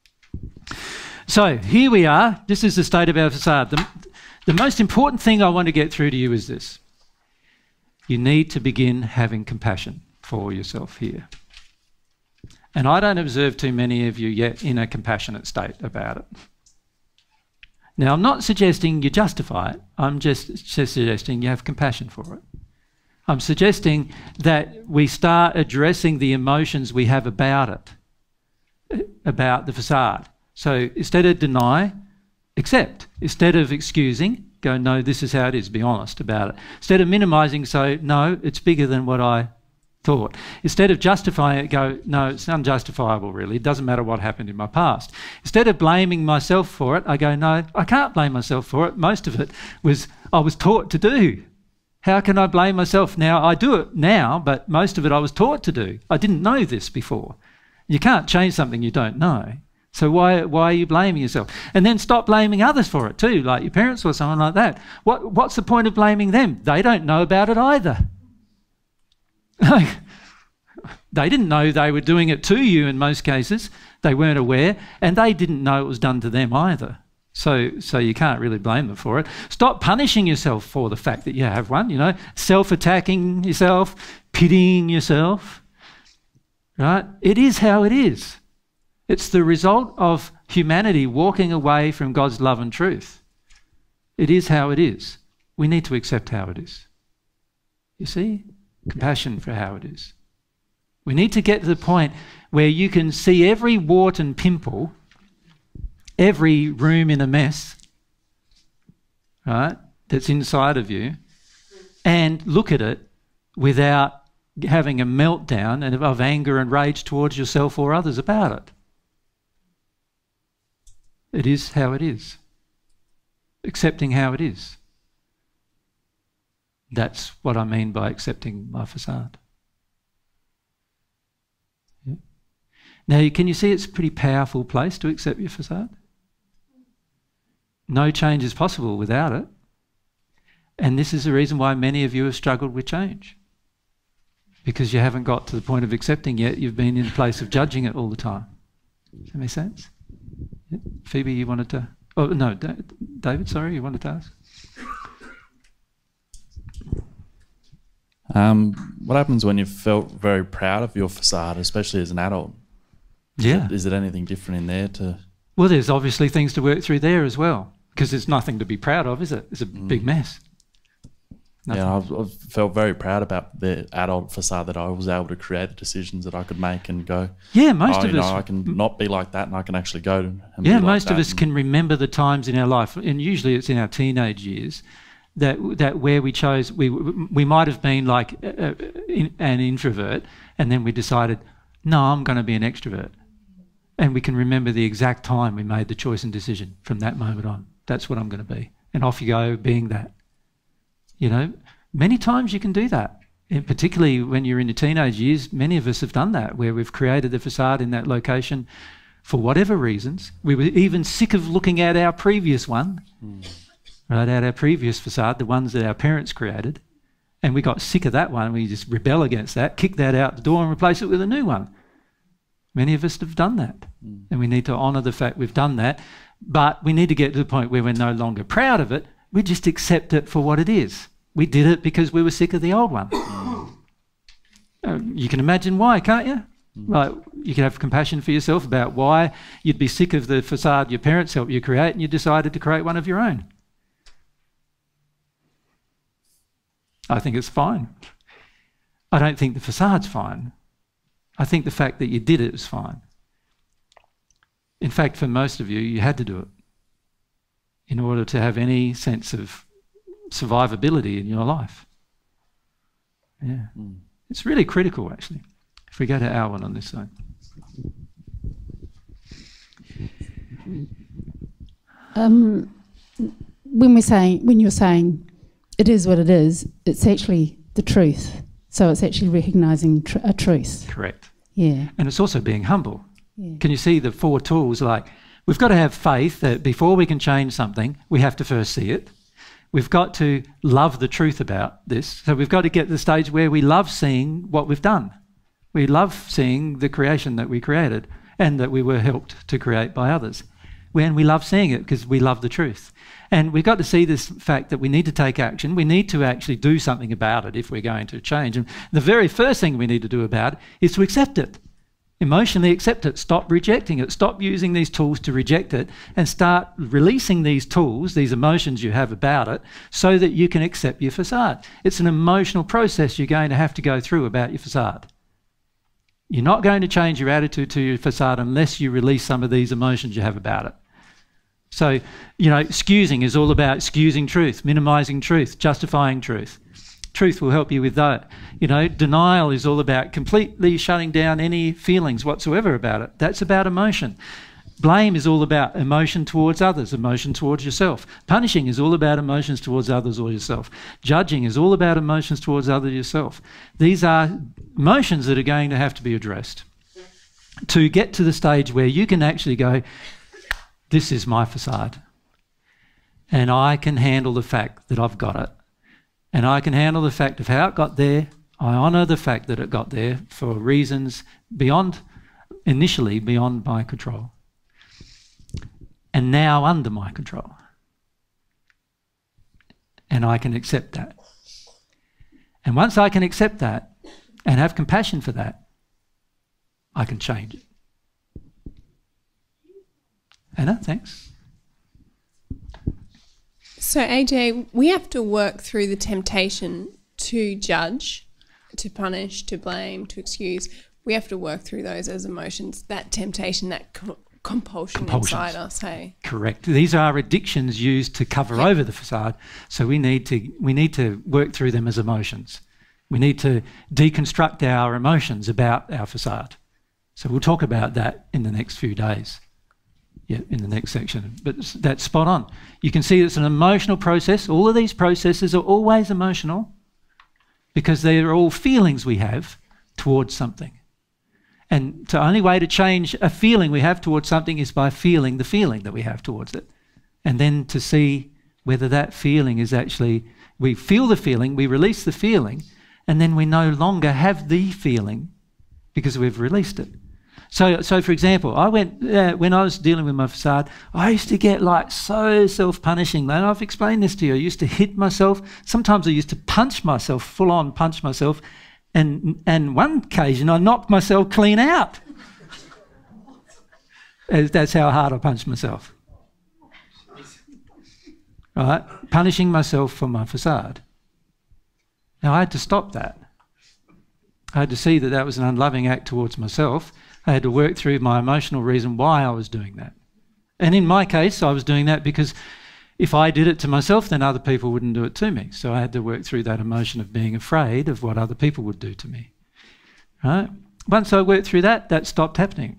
So here we are. This is the state of our facade. The most important thing I want to get through to you is this. You need to begin having compassion for yourself here. And I don't observe too many of you yet in a compassionate state about it. Now, I'm not suggesting you justify it. I'm just suggesting you have compassion for it. I'm suggesting that we start addressing the emotions we have about it, about the facade. So instead of deny, accept. Instead of excusing, go, no, this is how it is, be honest about it. Instead of minimising, so, no, it's bigger than what I thought. Instead of justifying it, go, no, it's unjustifiable really. It doesn't matter what happened in my past. Instead of blaming myself for it, I go, no, I can't blame myself for it. Most of it I was taught to do. How can I blame myself now? I do it now, but most of it I was taught to do. I didn't know this before. You can't change something you don't know. So why are you blaming yourself? And then stop blaming others for it too, like your parents or someone like that. What's the point of blaming them? They don't know about it either. They didn't know they were doing it to you in most cases. They weren't aware, and they didn't know it was done to them either. So you can't really blame them for it. Stop punishing yourself for the fact that you have one, you know, self-attacking yourself, pitying yourself, right? It is how it is. It's the result of humanity walking away from God's love and truth. It is how it is. We need to accept how it is. You see? Compassion for how it is. We need to get to the point where you can see every wart and pimple, every room in a mess, right, that's inside of you, and look at it without having a meltdown of anger and rage towards yourself or others about it. It is how it is. Accepting how it is. That's what I mean by accepting my facade. Yeah. Now, can you see it's a pretty powerful place to accept your facade? No change is possible without it. And this is the reason why many of you have struggled with change. Because you haven't got to the point of accepting yet. You've been in a place of judging it all the time. Does that make sense? Yeah. Phoebe, you wanted to... Oh, no, David, sorry, you wanted to ask? What happens when you felt very proud of your facade, especially as an adult? Is it anything different in there to... Well, there's obviously things to work through there as well, because there's nothing to be proud of, is it? It's a big mess. Nothing. Yeah, I've felt very proud about the adult facade that I was able to create the decisions that I could make and go, yeah, most of us... I can not be like that and I can actually go and be like most of us can remember the times in our life, and usually it's in our teenage years, that where we chose, we might have been like an introvert, and then we decided, no, I'm going to be an extrovert. And we can remember the exact time we made the choice and decision from that moment on. That's what I'm going to be. And off you go being that. You know, many times you can do that. And particularly when you're in your teenage years, many of us have done that, where we've created the facade in that location for whatever reasons. We were even sick of looking at our previous one, right, at our previous facade, the ones that our parents created, and we got sick of that one. We just rebel against that, kick that out the door and replace it with a new one. Many of us have done that, and we need to honour the fact we've done that, but we need to get to the point where we're no longer proud of it. We just accept it for what it is. We did it because we were sick of the old one. You can imagine why, can't you? Like, you can have compassion for yourself about why you'd be sick of the facade your parents helped you create and you decided to create one of your own. I think it's fine. I don't think the facade's fine. I think the fact that you did it is fine. In fact, for most of you, you had to do it in order to have any sense of survivability in your life. Yeah. It's really critical, actually. If we go to our one on this side. When you're saying it is what it is, it's actually the truth. So it's actually recognising a truth. Correct. Yeah. And it's also being humble. Yeah. Can you see the 4 tools? Like, we've got to have faith that before we can change something, we have to first see it. We've got to love the truth about this. So we've got to get to the stage where we love seeing what we've done. We love seeing the creation that we created and that we were helped to create by others. When we love seeing it because we love the truth. And we've got to see this fact that we need to take action. We need to actually do something about it if we're going to change. And the very first thing we need to do about it is to accept it. Emotionally accept it. Stop rejecting it. Stop using these tools to reject it and start releasing these tools, these emotions you have about it, so that you can accept your facade. It's an emotional process you're going to have to go through about your facade. You're not going to change your attitude to your facade unless you release some of these emotions you have about it. So, you know, excusing is all about excusing truth, minimising truth, justifying truth. Truth will help you with that. You know, denial is all about completely shutting down any feelings whatsoever about it. That's about emotion. Blame is all about emotion towards others, emotion towards yourself. Punishing is all about emotions towards others or yourself. Judging is all about emotions towards others or yourself. These are emotions that are going to have to be addressed to get to the stage where you can actually go, this is my facade, and I can handle the fact that I've got it. And I can handle the fact of how it got there. I honour the fact that it got there for reasons initially beyond my control. And now under my control. And I can accept that. And once I can accept that and have compassion for that, I can change it. Anna, thanks. So AJ, we have to work through the temptation to judge, to punish, to blame, to excuse. We have to work through those as emotions, that temptation, that compulsion inside us, hey? Correct. These are addictions used to cover over the facade. So we need to work through them as emotions. We need to deconstruct our emotions about our facade. So we'll talk about that in the next few days. Yeah, in the next section. But that's spot on. You can see it's an emotional process. All of these processes are always emotional because they are all feelings we have towards something. And the only way to change a feeling we have towards something is by feeling the feeling that we have towards it. And then to see whether that feeling is actually, we feel the feeling, we release the feeling, and then we no longer have the feeling because we've released it. So for example, when I was dealing with my facade, I used to get like so self-punishing. And I've explained this to you. I used to hit myself. Sometimes I used to punch myself, full on punch myself. And one occasion I knocked myself clean out. That's how hard I punched myself. Right? Punishing myself for my facade. Now I had to stop that. I had to see that that was an unloving act towards myself. I had to work through my emotional reason why I was doing that. And in my case, I was doing that because if I did it to myself, then other people wouldn't do it to me. So I had to work through that emotion of being afraid of what other people would do to me. Right? Once I worked through that, that stopped happening.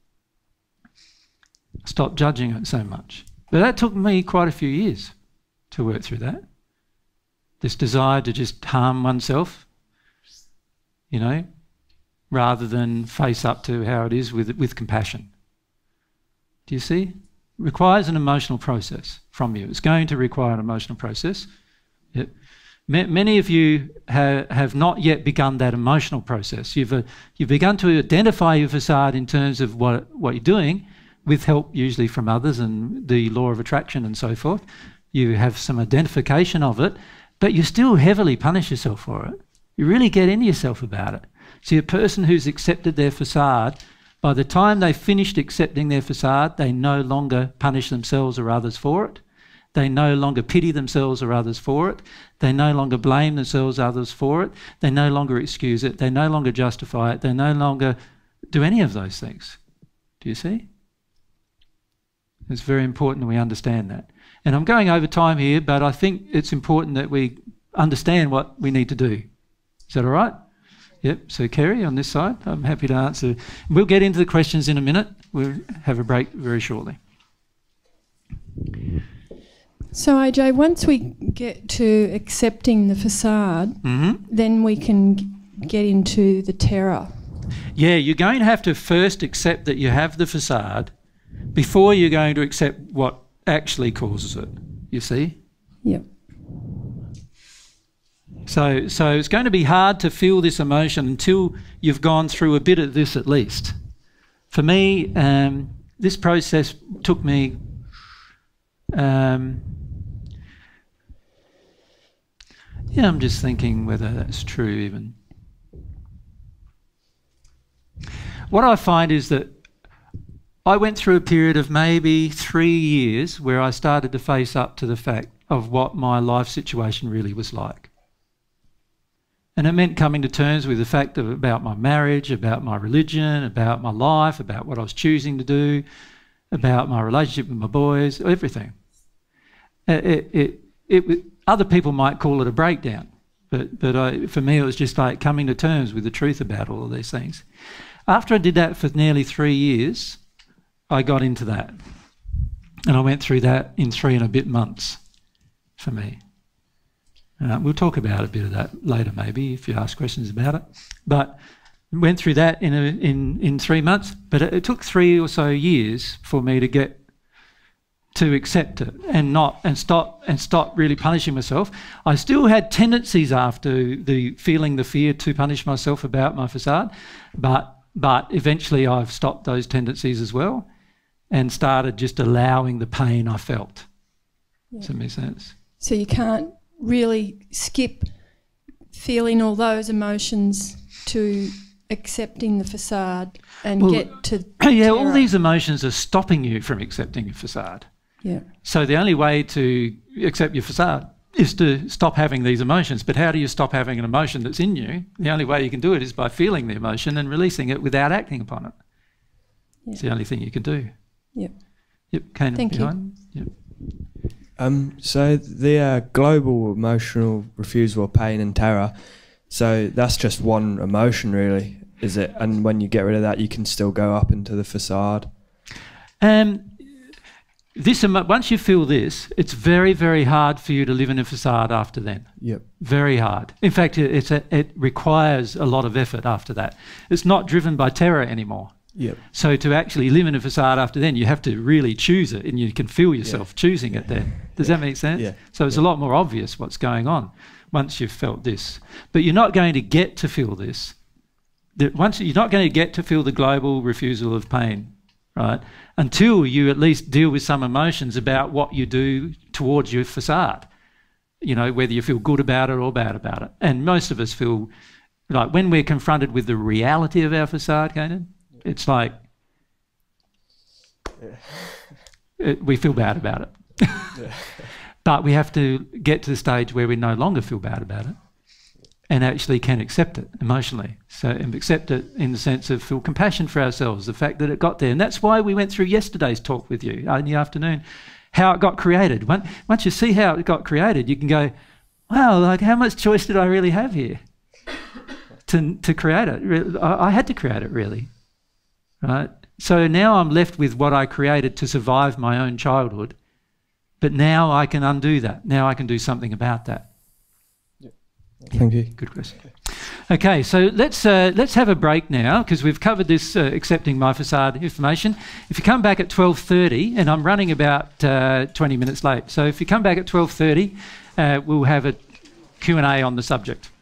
I stopped judging it so much. But that took me quite a few years to work through that. This desire to just harm oneself you know, rather than face up to how it is with compassion. Do you see? Requires an emotional process from you. It's going to require an emotional process. Yep. Many of you have not yet begun that emotional process. You've begun to identify your facade in terms of what you're doing, with help usually from others and the law of attraction and so forth. You have some identification of it, but you still heavily punish yourself for it. You really get into yourself about it. See, a person who's accepted their facade, by the time they've finished accepting their facade, they no longer punish themselves or others for it. They no longer pity themselves or others for it. They no longer blame themselves or others for it. They no longer excuse it. They no longer justify it. They no longer do any of those things. Do you see? It's very important that we understand that. And I'm going over time here, but I think it's important that we understand what we need to do. Is that all right? Yep. So Kerry, on this side, I'm happy to answer. We'll get into the questions in a minute. We'll have a break very shortly. So AJ, once we get to accepting the facade, then we can get into the terror. Yeah, you're going to have to first accept that you have the facade before you're going to accept what actually causes it, you see? Yep. So it's going to be hard to feel this emotion until you've gone through a bit of this at least. For me, this process took me... yeah, I'm just thinking whether that's true even. What I find is that I went through a period of maybe 3 years where I started to face up to the fact of what my life situation really was like. And it meant coming to terms with the fact about my marriage, about my religion, about my life, about what I was choosing to do, about my relationship with my boys, everything. Other people might call it a breakdown, but for me it was just like coming to terms with the truth about all of these things. After I did that for nearly 3 years, I got into that. And I went through that in 3 and a bit months for me. We'll talk about a bit of that later maybe if you ask questions about it. But went through that in 3 months, but it took 3 or so years for me to get to accept it and stop really punishing myself. I still had tendencies after feeling the fear to punish myself about my facade, but eventually I've stopped those tendencies as well and started just allowing the pain I felt. Yeah. Does that make sense? So you can't really skip feeling all those emotions to accepting the facade and get to yeah, terror. all these emotions are stopping you from accepting your facade. Yeah. So the only way to accept your facade is to stop having these emotions. But how do you stop having an emotion that's in you? The only way you can do it is by feeling the emotion and releasing it without acting upon it. Yeah. It's the only thing you can do. Yep. Yep. Kane Thank behind. you. Yep. So the global emotional refusal of pain and terror, so that's just one emotion really, is it? And when you get rid of that, you can still go up into the facade? Once you feel this, it's very, very hard for you to live in a facade after then. Yep. Very hard. In fact, it requires a lot of effort after that. It's not driven by terror anymore. Yep. So to actually live in a facade after then, you have to really choose it, and you can feel yourself choosing it then. Does that make sense? Yeah. So it's a lot more obvious what's going on once you've felt this. But you're not going to get to feel this. You're not going to get to feel the global refusal of pain, right, until you at least deal with some emotions about what you do towards your facade. You know, whether you feel good about it or bad about it. And most of us feel like when we're confronted with the reality of our facade, Kanan, it's like we feel bad about it. But we have to get to the stage where we no longer feel bad about it and actually can accept it emotionally. So, and accept it in the sense of feel compassion for ourselves, the fact that it got there. And that's why we went through yesterday's talk with you in the afternoon, how it got created. Once you see how it got created, you can go, wow, like how much choice did I really have here to create it? I had to create it really, right? So now I'm left with what I created to survive my own childhood, but now I can undo that. Now I can do something about that. Thank you. Good question. Okay, so let's have a break now because we've covered this accepting my facade information. If you come back at 12:30, and I'm running about 20 minutes late, so if you come back at 12:30, we'll have a Q&A on the subject.